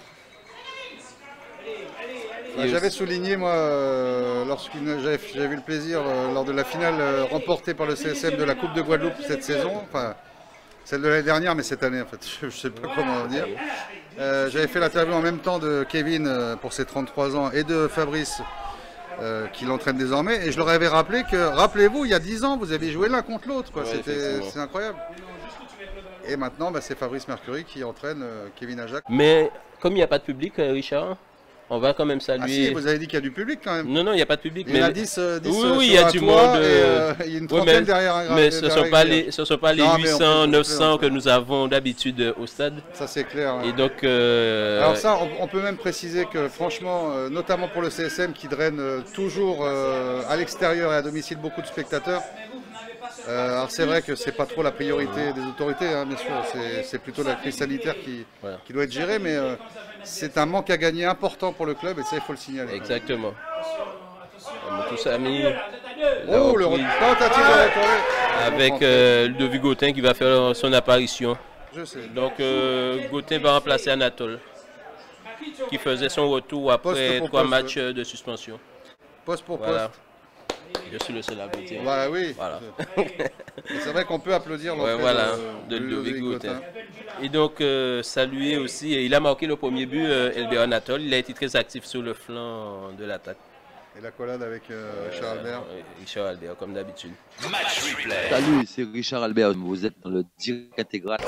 J'avais souligné, moi, lorsque j'avais eu le plaisir, lors de la finale remportée par le CSM de la Coupe de Guadeloupe cette saison, enfin, Celle de l'année dernière, mais cette année en fait, je ne sais pas comment dire. J'avais fait l'interview en même temps de Kevin pour ses 33 ans et de Fabrice qui l'entraîne désormais. Et je leur avais rappelé que, rappelez-vous, il y a 10 ans, vous avez joué l'un contre l'autre. C'est incroyable. Et maintenant, bah, c'est Fabrice Mercury qui entraîne Kevin Ajac. Mais comme il n'y a pas de public, Richard, on va quand même saluer. Ah si, vous avez dit qu'il y a du public quand même. Non, non, il n'y a pas de public. Il y a 10 oui, il y a du monde. Il y a une trentaine derrière. Mais ce ne sont pas les 800, 900 que nous avons d'habitude au stade. Ça c'est clair. Et donc, alors ça, on peut même préciser que franchement, notamment pour le CSM qui draine toujours à l'extérieur et à domicile beaucoup de spectateurs. Alors c'est vrai que c'est pas trop la priorité des autorités, hein, bien sûr, c'est plutôt la crise sanitaire qui doit être gérée, mais c'est un manque à gagner important pour le club et ça il faut le signaler. Exactement. Tous amis. Oh, le tentative de retourner. Avec Ludovic Gautin qui va faire son apparition. Je sais. Donc Gautin va remplacer Anatole, qui faisait son retour après 3 matchs de suspension. Poste pour voilà. Poste. Je suis le seul à applaudir. Voilà, oui. Voilà. C'est vrai qu'on peut applaudir l'entrée de Ludovic Gautin. Et donc, saluer aussi, il a marqué le premier but, Elbert Anatole. Il a été très actif sur le flanc de l'attaque. Et la collade avec Richard Albert. Richard Albert, comme d'habitude. Match replay. Salut, c'est Richard Albert. Vous êtes dans le direct intégral.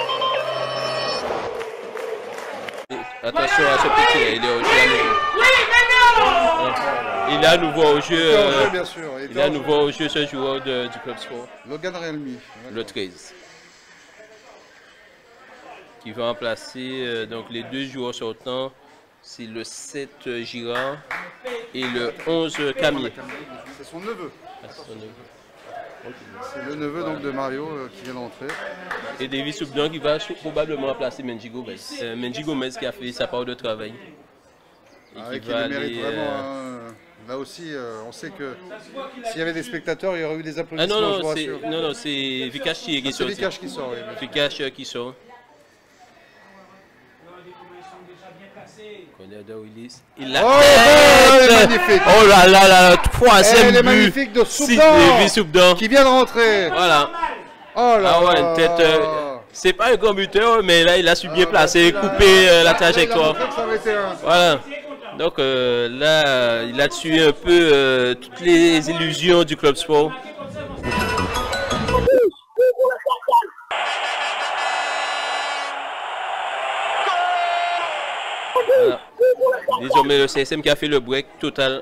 Attention à ce petit, il est au jeu. Il est à nouveau au jeu. Bien sûr. Il est à nouveau au jeu, ce joueur du Club Sport. Logan Realmi. Le 13. Qui va remplacer donc les 2 joueurs sortants. C'est le 7 Girard et le 11 Camille. C'est son neveu. C'est le neveu donc de Mario qui vient d'entrer. Et David Soubdan qui va probablement remplacer Menji Gomez. Menji Gomez qui a fait sa part de travail. Et qui le mérite vraiment. Là aussi, on sait que s'il y avait des spectateurs, il y aurait eu des applaudissements. Ah non, c'est Vikash qui sort. C'est Vikash qui sort, oui. Vikash qui sort. Il oh, elle est magnifique. Oh là là, 3e but. Elle est magnifique de Soubdan qui vient de rentrer. Voilà. Oh là ah ouais, une tête. C'est pas un grand buteur, mais là il a su bien placer, couper la trajectoire. Voilà. Donc là, il a tué un peu toutes les illusions du Club Sport. Voilà. Désormais, le CSM qui a fait le break total.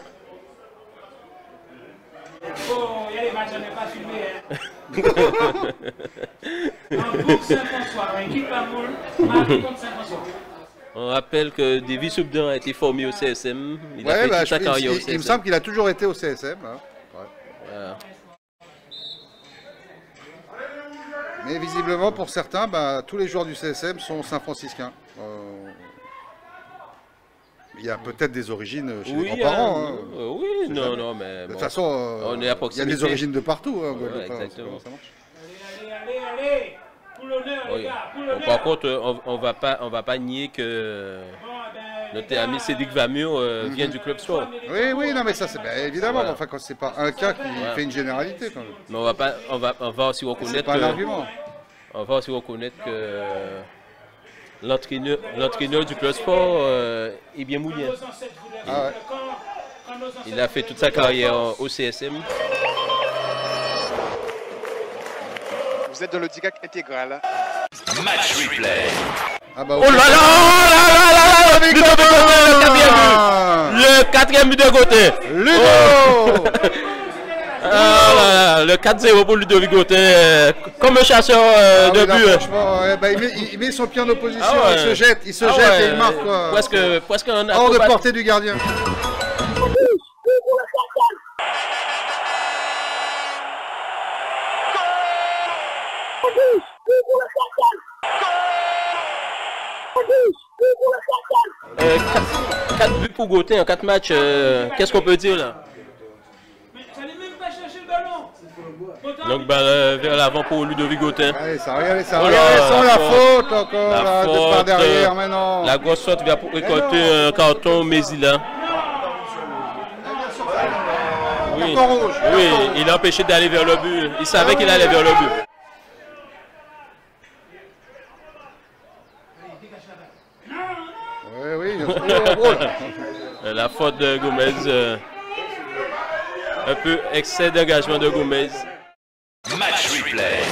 On rappelle que David Soubdan a été formé au CSM. Il a fait toute sa carrière au CSM. Il me semble qu'il a toujours été au CSM. Hein. Ouais. Voilà. Mais visiblement, pour certains, bah, tous les joueurs du CSM sont saint-franciscains. Il y a peut-être des origines chez les grands-parents. Hein. Oui, non, mais... De toute façon, on est à proximité. Il y a des origines de partout. Hein, ouais, exactement. Ça marche. Allez, pour l'honneur, les gars, pour l'honneur. Par contre, on va pas nier que notre ami Cédric Vamur vient du Club Sport. Oui, non, mais ça, c'est évidemment. Voilà. Enfin, c'est pas un cas qui fait une généralité. Quand même. Mais on va aussi reconnaître. C'est pas un argument. On va aussi reconnaître que l'entraîneur du Club Sport est bien mouillé. Ah ouais. Il a fait toute sa carrière au CSM. Vous êtes dans le direct intégral. Match replay. Ah bah, oh là là, le 4e but de côté. Ludo. Le 4-0 pour Ludovic Gautin, comme un chasseur de but. Franchement, il met son pied en opposition, il se jette et il marque. Presque un hors de portée du gardien. Quatre buts pour Gautin en 4 matchs, qu'est-ce qu'on peut dire là? Donc vers l'avant pour Ludovic Gautin. Allez, ça regarde sans la faute encore, la faute, par derrière maintenant. La grosse faute vient pour récolter un carton Mézila. Oui, il a empêché d'aller vers le but. Il savait qu'il allait vers le but. Gomez. Un peu excès d'engagement de Gomez. Match replay.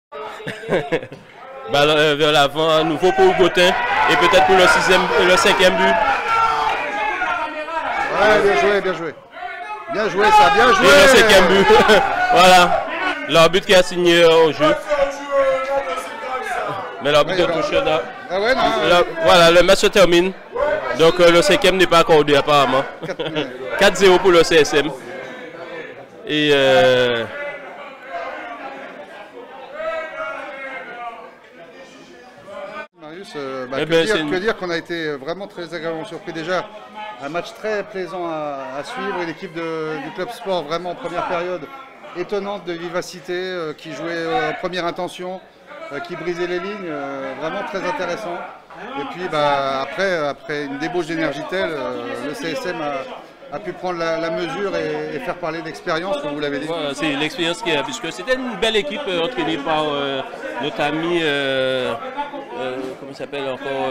Ballon vers l'avant, nouveau pour Gautin. Et peut-être pour le 5e but. Ouais, bien joué, bien joué. Bien joué ça, bien joué. Et le 5e but. Voilà. L'arbitre qui a signé au jeu. Mais l'arbitre a touché là. Ah ouais, non, voilà, le match se termine. Donc le 5e n'est pas accordé apparemment. 4-0 pour le CSM. Et Marius, que dire qu'on a été vraiment très agréablement surpris déjà. Un match très plaisant à suivre. Une équipe du club sport vraiment en première période étonnante de vivacité, qui jouait en première intention, qui brisait les lignes, vraiment très intéressant. Et puis après une débauche d'énergie telle, le CSM a pu prendre la mesure et faire parler d'expérience, comme vous l'avez dit. Voilà, c'est l'expérience qui a, puisque c'était une belle équipe entraînée par notre ami, comment il s'appelle encore,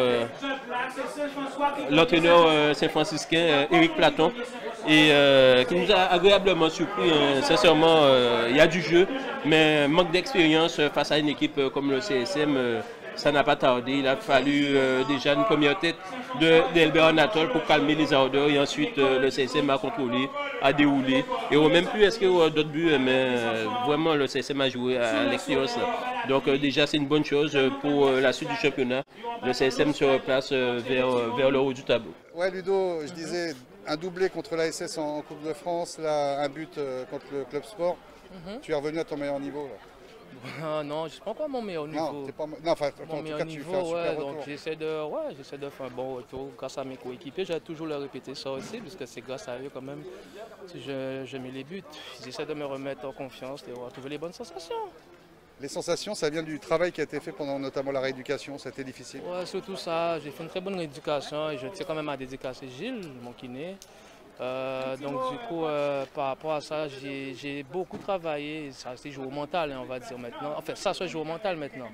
l'entraîneur saint-franciscain, Éric Platon, et qui nous a agréablement surpris. Sincèrement, il y a du jeu, mais manque d'expérience face à une équipe comme le CSM. Ça n'a pas tardé, il a fallu déjà une première tête d'Elbert Anatole pour calmer les ardeurs et ensuite le CSM a contrôlé, a déroulé. Et au même plus, est-ce qu'il y aura d'autres buts, mais vraiment le CSM a joué à l'expérience. Donc déjà c'est une bonne chose pour la suite du championnat. Le CSM se replace vers le haut du tableau. Ouais Ludo, je disais un doublé contre l'ASS en Coupe de France, là, un but contre le Club Sport. Tu es revenu à ton meilleur niveau là. Non, je ne prends pas mon meilleur niveau. Non, enfin, en tout cas, tu fais un super retour. Donc j'essaie de faire un bon retour grâce à mes coéquipiers. J'ai toujours leur répété ça aussi, parce que c'est grâce à eux quand même que je mets les buts. J'essaie de me remettre en confiance et de retrouver les bonnes sensations. Les sensations, ça vient du travail qui a été fait pendant notamment la rééducation, c'était difficile. Ouais, surtout ça, j'ai fait une très bonne rééducation et je tiens quand même à dédicacer Gilles, mon kiné. Donc du coup, par rapport à ça, j'ai beaucoup travaillé. Ça c'est joué au mental, on va dire maintenant. Enfin, ça se joue au mental maintenant.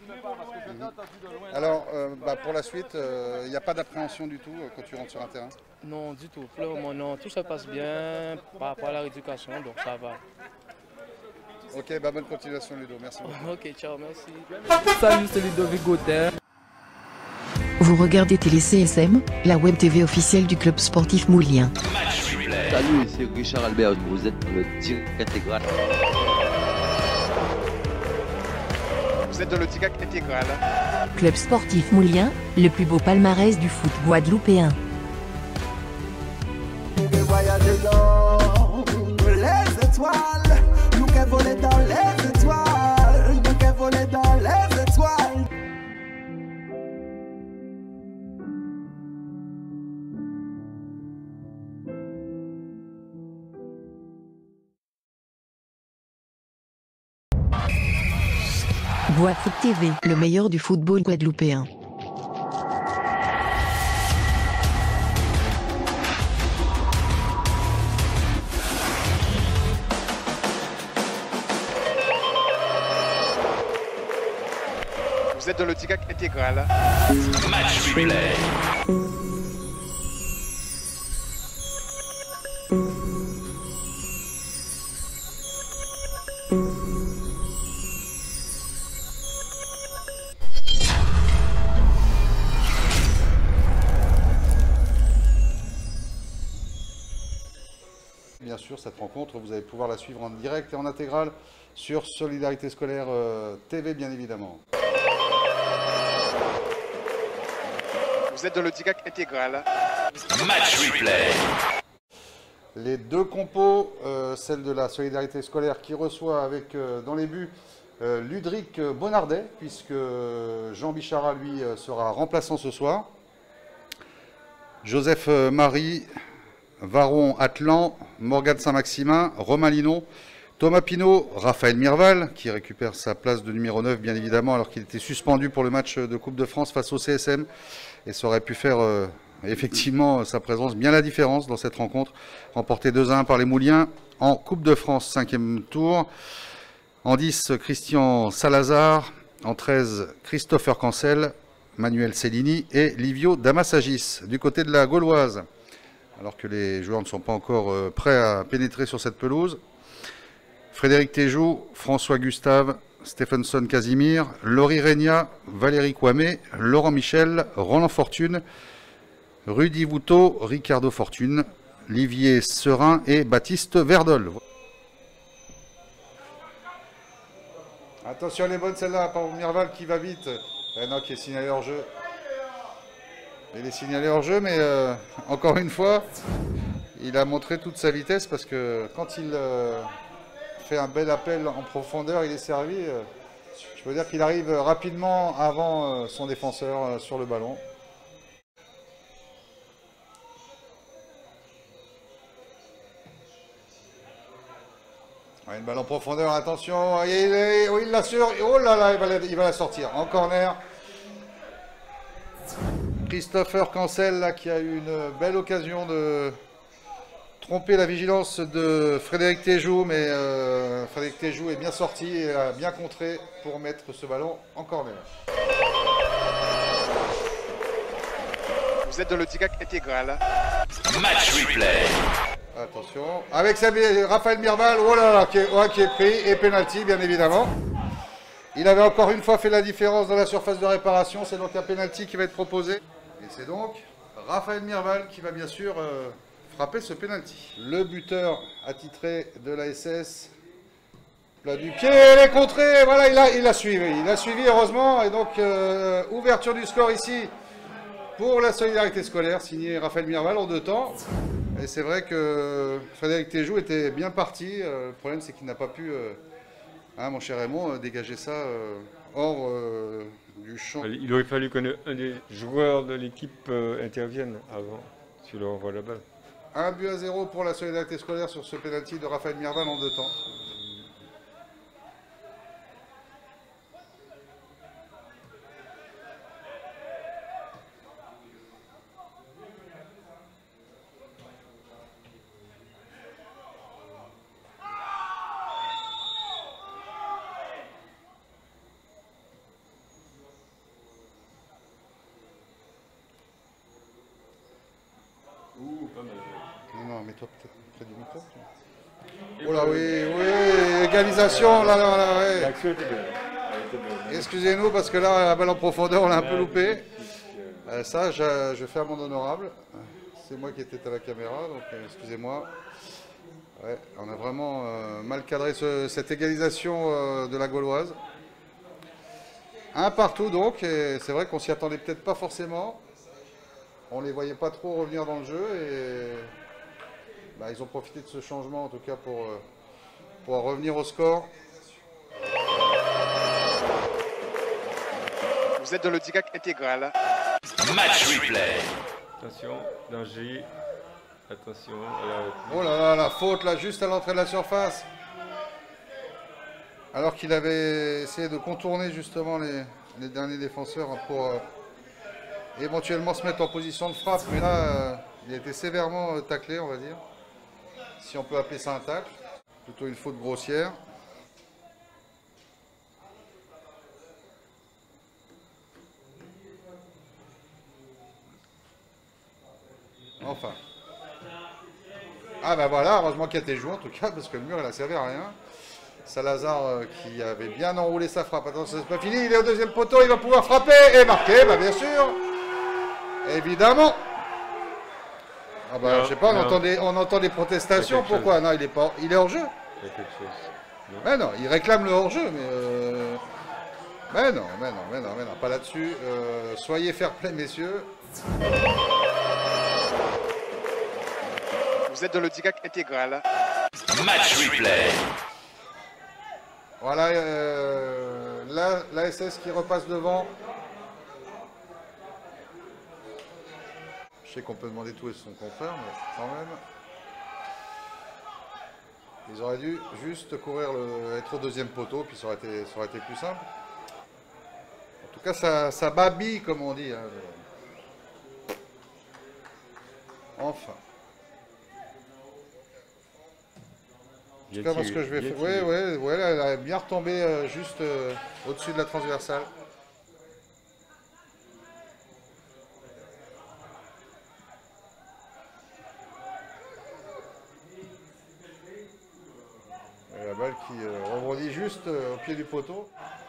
Alors, pour la suite, il n'y a pas d'appréhension du tout quand tu rentres sur un terrain? Non, du tout. Pour le moment, non. Tout se passe bien par rapport à la rééducation, donc ça va. Ok, bonne continuation Ludo, merci beaucoup. Ok, ciao, merci. Salut, c'est Ludovic Gautin. Vous regardez Télé CSM, la web TV officielle du club sportif moulien. Salut, c'est Richard Albert, vous êtes dans le direct intégral. Vous êtes dans le direct intégral. Club sportif moulien, le plus beau palmarès du foot guadeloupéen. Voyager dans les étoiles, nous qui voler dans les étoiles, nous qui voler dans les étoiles. Bois Foot TV, le meilleur du football guadeloupéen. Vous êtes dans le direct intégral. Match replay. Bien sûr, cette rencontre, vous allez pouvoir la suivre en direct et en intégrale sur Solidarité Scolaire TV, bien évidemment. Vous êtes dans le direct intégral. Match replay. Les deux compos, celle de la Solidarité Scolaire qui reçoit avec dans les buts Ludric Bonardet, puisque Jean Bichara, lui, sera remplaçant ce soir. Joseph Marie, Varon Atlan, Morgane Saint-Maximin, Romain Linon, Thomas Pinault, Raphaël Mirval, qui récupère sa place de numéro 9, bien évidemment, alors qu'il était suspendu pour le match de Coupe de France face au CSM. Et ça aurait pu faire effectivement sa présence bien la différence dans cette rencontre, remportée 2-1 par les Mouliens en Coupe de France, 5e tour. En 10, Christian Salazar. En 13, Christopher Cancel, Manuel Cellini et Livio Damassagis. Du côté de la Gauloise, alors que les joueurs ne sont pas encore prêts à pénétrer sur cette pelouse. Frédéric Téjou, François Gustave, Stephenson Casimir, Laurie Regna, Valérie Kwame, Laurent Michel, Roland Fortune, Rudy Voutot, Ricardo Fortune, Olivier Serin et Baptiste Verdol. Attention, elle est bonne celle-là, par Mirval qui va vite. Non, qui est signalé hors jeu. Il est signalé hors jeu, mais encore une fois, il a montré toute sa vitesse parce que quand il fait un bel appel en profondeur, il est servi. Je veux dire qu'il arrive rapidement avant son défenseur sur le ballon. Une balle en profondeur, attention, il l'assure, oh là là, il va la sortir en corner. Christopher Cancel là, qui a eu une belle occasion de tromper la vigilance de Frédéric Téjou, mais Frédéric Téjou est bien sorti et a bien contré pour mettre ce ballon en corner. Vous êtes dans le DIGAC intégral. Match replay. Attention, avec Raphaël Mirval, oh là là, qui est pris, et penalty bien évidemment. Il avait encore une fois fait la différence dans la surface de réparation, c'est donc un penalty qui va être proposé. Et c'est donc Raphaël Mirval qui va bien sûr frapper ce penalty. Le buteur attitré de la SS, plat du pied, elle est contrée, voilà, il a suivi heureusement, et donc ouverture du score ici pour la solidarité scolaire, signé Raphaël Mirval en 2 temps. Et c'est vrai que Frédéric Téjou était bien parti. Le problème, c'est qu'il n'a pas pu, mon cher Raymond, dégager ça hors du champ. Il aurait fallu qu'un des joueurs de l'équipe intervienne avant sur le renvoi de la balle. 1-0 pour la solidarité scolaire sur ce pénalty de Raphaël Mirval en 2 temps. Non, mets-toi peut-être près du micro. Oh là, oui, égalisation, là, ouais. Excusez-nous, parce que là, la balle en profondeur, on l'a un peu loupé. Ça, je fais amende honorable. C'est moi qui étais à la caméra, donc excusez-moi. Ouais, on a vraiment mal cadré cette égalisation de la Gauloise. 1 partout, donc, et c'est vrai qu'on s'y attendait peut-être pas forcément. On ne les voyait pas trop revenir dans le jeu et ils ont profité de ce changement en tout cas pour revenir au score. Vous êtes dans le DIGAC intégral. Match replay. Attention, danger. Attention. Oh là là, la faute là, juste à l'entrée de la surface. Alors qu'il avait essayé de contourner justement les derniers défenseurs pour éventuellement se mettre en position de frappe, mais là, il a été sévèrement taclé, on va dire. Si on peut appeler ça un tacle. Plutôt une faute grossière. Enfin. Ah ben voilà, heureusement qu'il a été joué en tout cas, parce que le mur, il a servi à rien. Salazar qui avait bien enroulé sa frappe. Attention, c'est pas fini, il est au 2e poteau, il va pouvoir frapper et marquer, bien sûr. Évidemment. Ah bah, je sais pas, on entend des protestations. Pourquoi? Non, il est hors jeu. Il y a quelque chose. Mais non, il réclame le hors jeu, mais non, pas là-dessus. Soyez fair play, messieurs. Vous êtes dans le DIGAC intégral. Match replay. Voilà, la SS qui repasse devant. Je sais qu'on peut demander tout et son contraire, mais quand même. Ils auraient dû juste courir, être au 2e poteau, puis ça aurait été plus simple. En tout cas, ça babille, comme on dit. Hein. Enfin. En tout cas, moi, ce que je vais faire. Oui, elle a bien retombé juste au-dessus de la transversale. La balle qui rebondit juste au pied du poteau.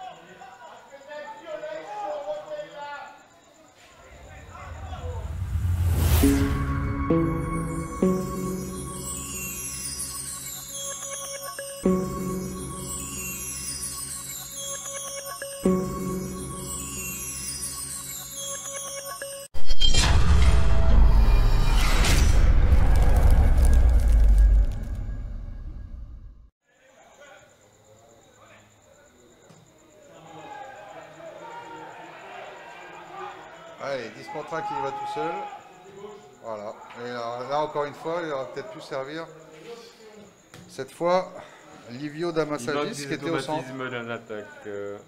Allez, 10 contre 1 qui y va tout seul. Voilà. Et là, encore une fois, il aurait peut-être pu servir. Cette fois, Livio Damassagis qui était au centre. Dans l'attaque.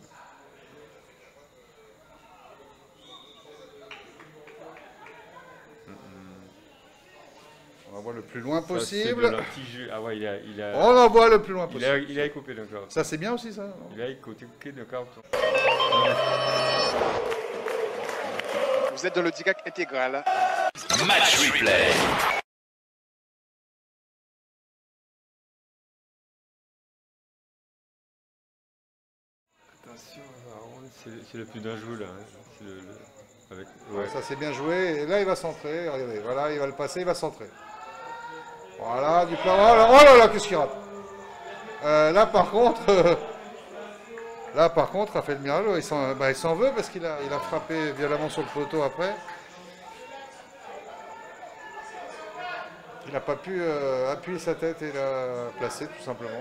On envoie le plus loin possible. Ah ouais, on envoie le plus loin possible. Il a coupé d'un carton. Ça, c'est bien aussi, ça. Il a coupé d'un carton. Vous êtes dans le DIGAC intégral. Match replay. Attention, c'est le plus dangereux là. Ouais. Ça c'est bien joué. Et là il va centrer. Regardez, voilà, il va le passer, il va centrer. Voilà, du plan. Oh là là, qu'est-ce qu'il rate. Là par contre, Raphaël Mirallo, il s'en veut parce qu'il a frappé violemment sur le poteau après. Il n'a pas pu appuyer sa tête et la placer tout simplement.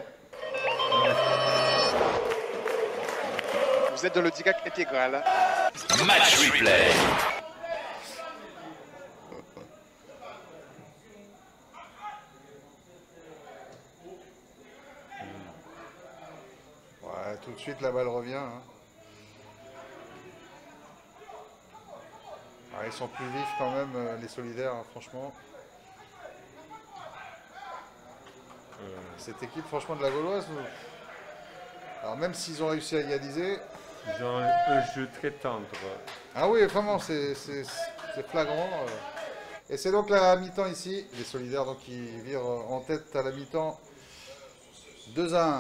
Vous êtes dans le DIGAC intégral. Match replay. Ouais, tout de suite la balle revient. Hein. Ah, ils sont plus vifs quand même, les solidaires, hein, franchement. Cette équipe, franchement, de la Gauloise, alors même s'ils ont réussi à égaliser, ils ont un jeu très tendre. Ah oui, vraiment, c'est flagrant. Et c'est donc la mi-temps ici, les solidaires donc qui virent en tête à la mi-temps 2-1.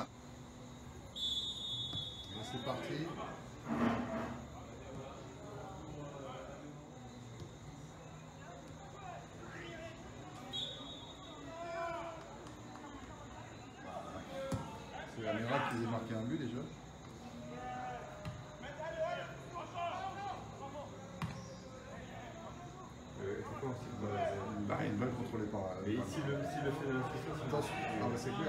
C'est parti. C'est la miracle qu'ils aient marqué un but déjà. Une balle contrôlée par. Et ici le fait de la frustration. Attention, ah bah c'est clair.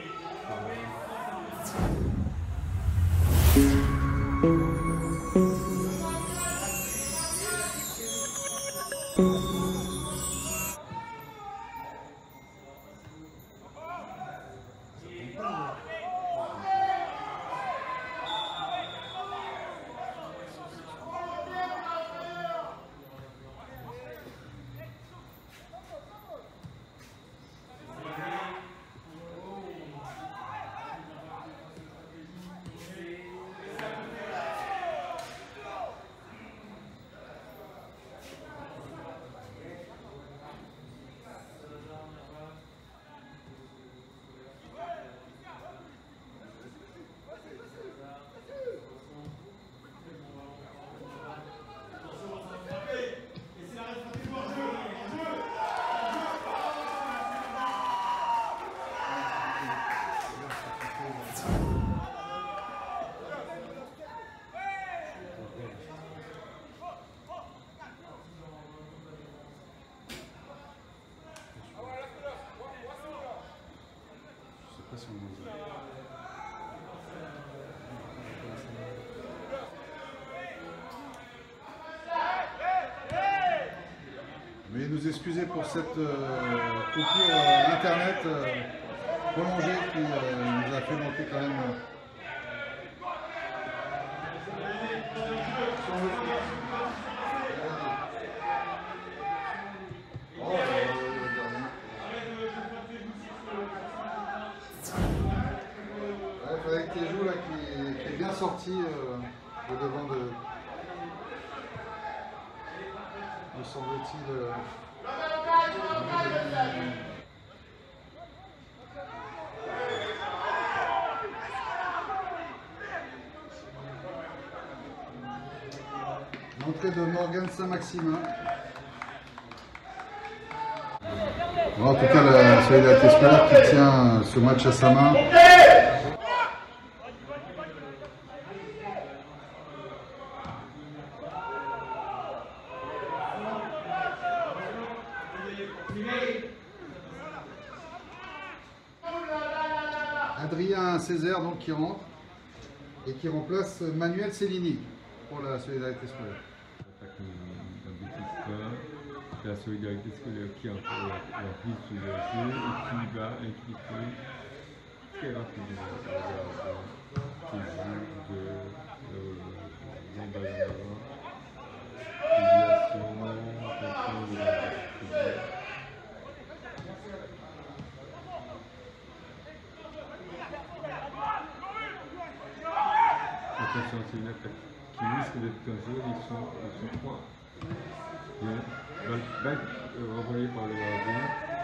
Veuillez nous excuser pour cette coupure internet prolongée qui nous a fait manquer quand même. Avec tes joues là qui est bien sorti de devant de semble-t-il. Entrée de Morgan Saint-Maximin. En tout cas, la solidarité scolaire qui tient ce match à sa main. Adrien Césaire donc qui rentre et qui remplace Manuel Cellini pour la solidarité scolaire. La solidarité scolaire qui a la prise sur le jeu et qui va impliquer très rapidement ces jours de l'emballage, attention, c'est une attaque qui risque d'être dangereuse, ils sont trois. Balle renvoyée par le gardien.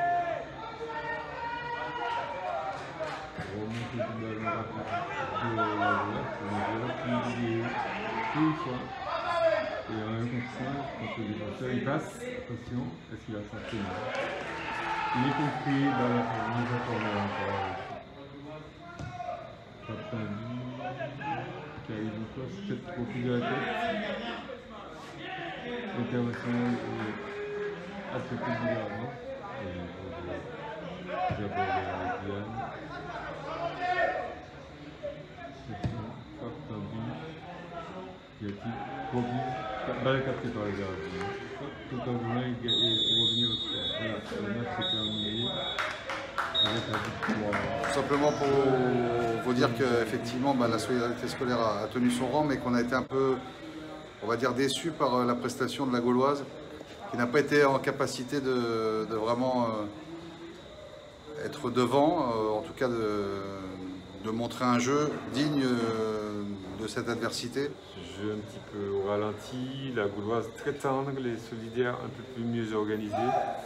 Remontée du ballon rapide de la droite, qui est une fois. Et en 1 contre 5, contre le défenseur, il passe. Attention, est-ce qu'il va sortir? Il est compris dans la mise en corner encore. Tapandi qui arrive en place, peut-être profil de la tête. Intervention à côté du gardien. Et j'aborde avec Diane. Tapandi qui a dit Bobby, balle captée par le gardien. Tout en voulant revenir au score. Voilà, le match est terminé. Tout simplement pour vous dire qu'effectivement la solidarité scolaire a tenu son rang, mais qu'on a été un peu, on va dire, déçu par la prestation de la Gauloise, qui n'a pas été en capacité de vraiment être devant, en tout cas de montrer un jeu digne de cette adversité. Jeu un petit peu au ralenti, la Gauloise très tendre, les solidaires un peu plus mieux organisés.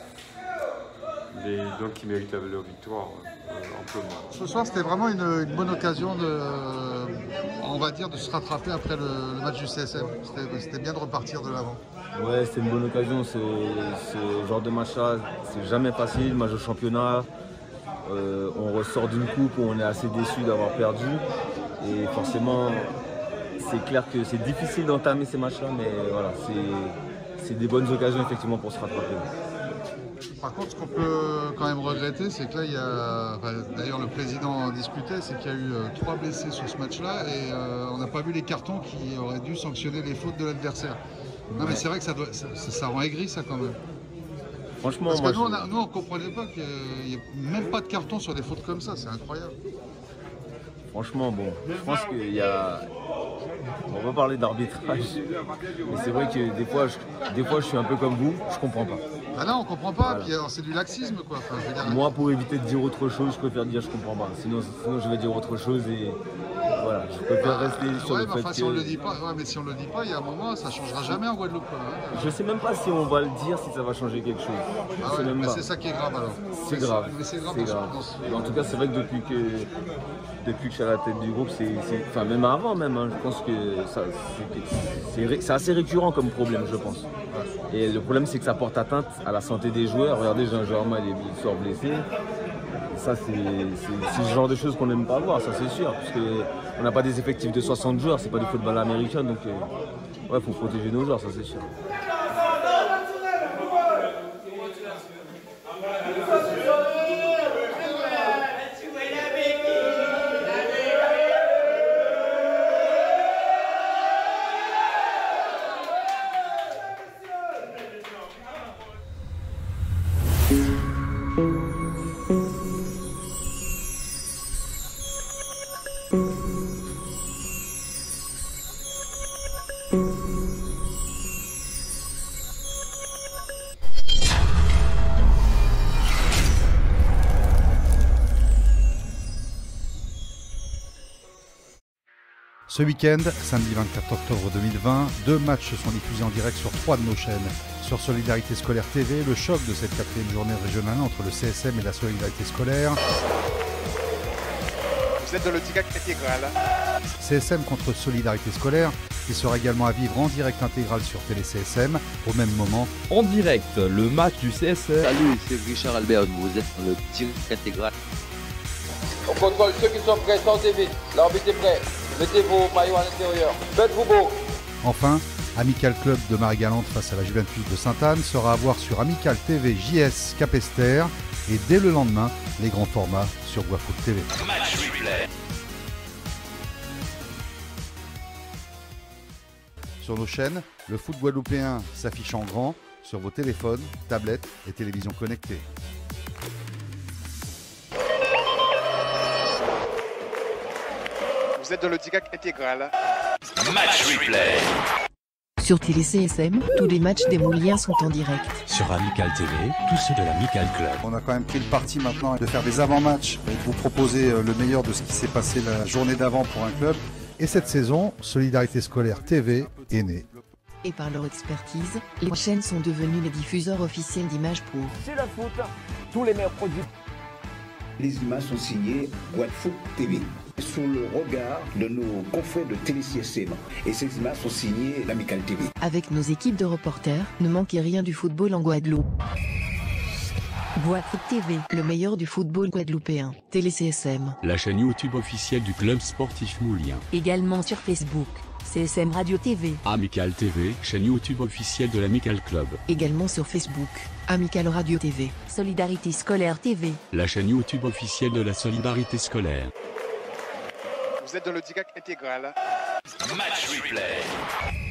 Donc qui méritent leur victoire amplement. Ce soir, c'était vraiment une bonne occasion on va dire, de se rattraper après le match du CSM. C'était bien de repartir de l'avant. Ouais, c'était une bonne occasion. Ce genre de match-là, c'est jamais facile. Match de championnat, on ressort d'une coupe où on est assez déçu d'avoir perdu. Et forcément, c'est clair que c'est difficile d'entamer ces matchs-là, mais voilà, c'est des bonnes occasions effectivement pour se rattraper. Par contre, ce qu'on peut quand même regretter, c'est que là, il y a, d'ailleurs le président en discutait, c'est qu'il y a eu 3 blessés sur ce match-là et on n'a pas vu les cartons qui auraient dû sanctionner les fautes de l'adversaire. Non, mais c'est vrai que ça rend aigri, ça, quand même. Franchement, parce que nous, on ne comprenait pas qu'il n'y ait même pas de carton sur des fautes comme ça, c'est incroyable. Franchement, bon, je pense qu'il y a... On va parler d'arbitrage, mais c'est vrai que des fois, je suis un peu comme vous, je comprends pas. Ah là, on comprend pas, voilà. Puis c'est du laxisme, quoi. Enfin, je veux dire... Moi, pour éviter de dire autre chose, je préfère dire je comprends pas. Sinon je vais dire autre chose et voilà, je préfère rester sur le fait que... Si on le dit pas, mais si on le dit pas, il y a un moment, ça changera jamais en Guadeloupe. Hein. Je sais même pas si on va le dire, si ça va changer quelque chose. Ah ouais, c'est ça qui est grave alors. C'est grave. C'est grave. En tout cas, c'est vrai que depuis que je suis à la tête du groupe, enfin même avant même, hein, je pense que c'est assez récurrent comme problème, je pense. Et le problème, c'est que ça porte atteinte à la santé des joueurs. Regardez, Jean Germain, il sort blessé. Ça, c'est le genre de choses qu'on n'aime pas voir, ça c'est sûr. Parce qu'on n'a pas des effectifs de 60 joueurs, c'est pas du football américain, donc ouais, faut protéger nos joueurs, ça c'est sûr. Ce week-end, samedi 24 octobre 2020, 2 matchs sont diffusés en direct sur 3 de nos chaînes. Sur Solidarité Scolaire TV, le choc de cette 4e journée régionale entre le CSM et la Solidarité Scolaire. Vous êtes dans le DIGAC intégral. CSM contre Solidarité Scolaire, qui sera également à vivre en direct intégral sur Télé CSM au même moment. En direct, le match du CSM. Salut, c'est Richard Albert, vous êtes dans le direct intégral. On contrôle ceux qui sont prêts sans TV. L'arbitre est prêt. Mettez vos maillots à l'intérieur. Faites-vous beau. Enfin, Amical Club de Marie-Galante face à la Juventus de Sainte-Anne sera à voir sur Amical TV JS Capesterre et dès le lendemain, les grands formats sur Guafoot TV. Match replay. Sur nos chaînes, le foot guadeloupéen s'affiche en grand sur vos téléphones, tablettes et télévisions connectées. Vous êtes dans le direct intégral. Match replay. Sur Télé CSM, tous les matchs des Mouliens sont en direct. Sur Amical TV, tous ceux de l'Amical Club. On a quand même pris le parti maintenant de faire des avant-matchs et de vous proposer le meilleur de ce qui s'est passé la journée d'avant pour un club. Et cette saison, Solidarité Scolaire TV est née. Et par leur expertise, les chaînes sont devenues les diffuseurs officiels d'images pour. C'est la foot, tous les meilleurs produits. Les images sont signées Guafoot TV, sous le regard de nos confrères de Télé CSM. Et ces images sont signées l'Amical TV. Avec nos équipes de reporters, ne manquez rien du football en Guadeloupe. Guafoot TV, le meilleur du football guadeloupéen. Télé CSM. La chaîne YouTube officielle du club sportif moulien. également sur Facebook. CSM Radio TV. Amical TV, chaîne YouTube officielle de l'Amical Club. Également sur Facebook. Amical Radio TV. Solidarité Scolaire TV. La chaîne YouTube officielle de la Solidarité Scolaire. Vous êtes dans le direct intégral. Match replay.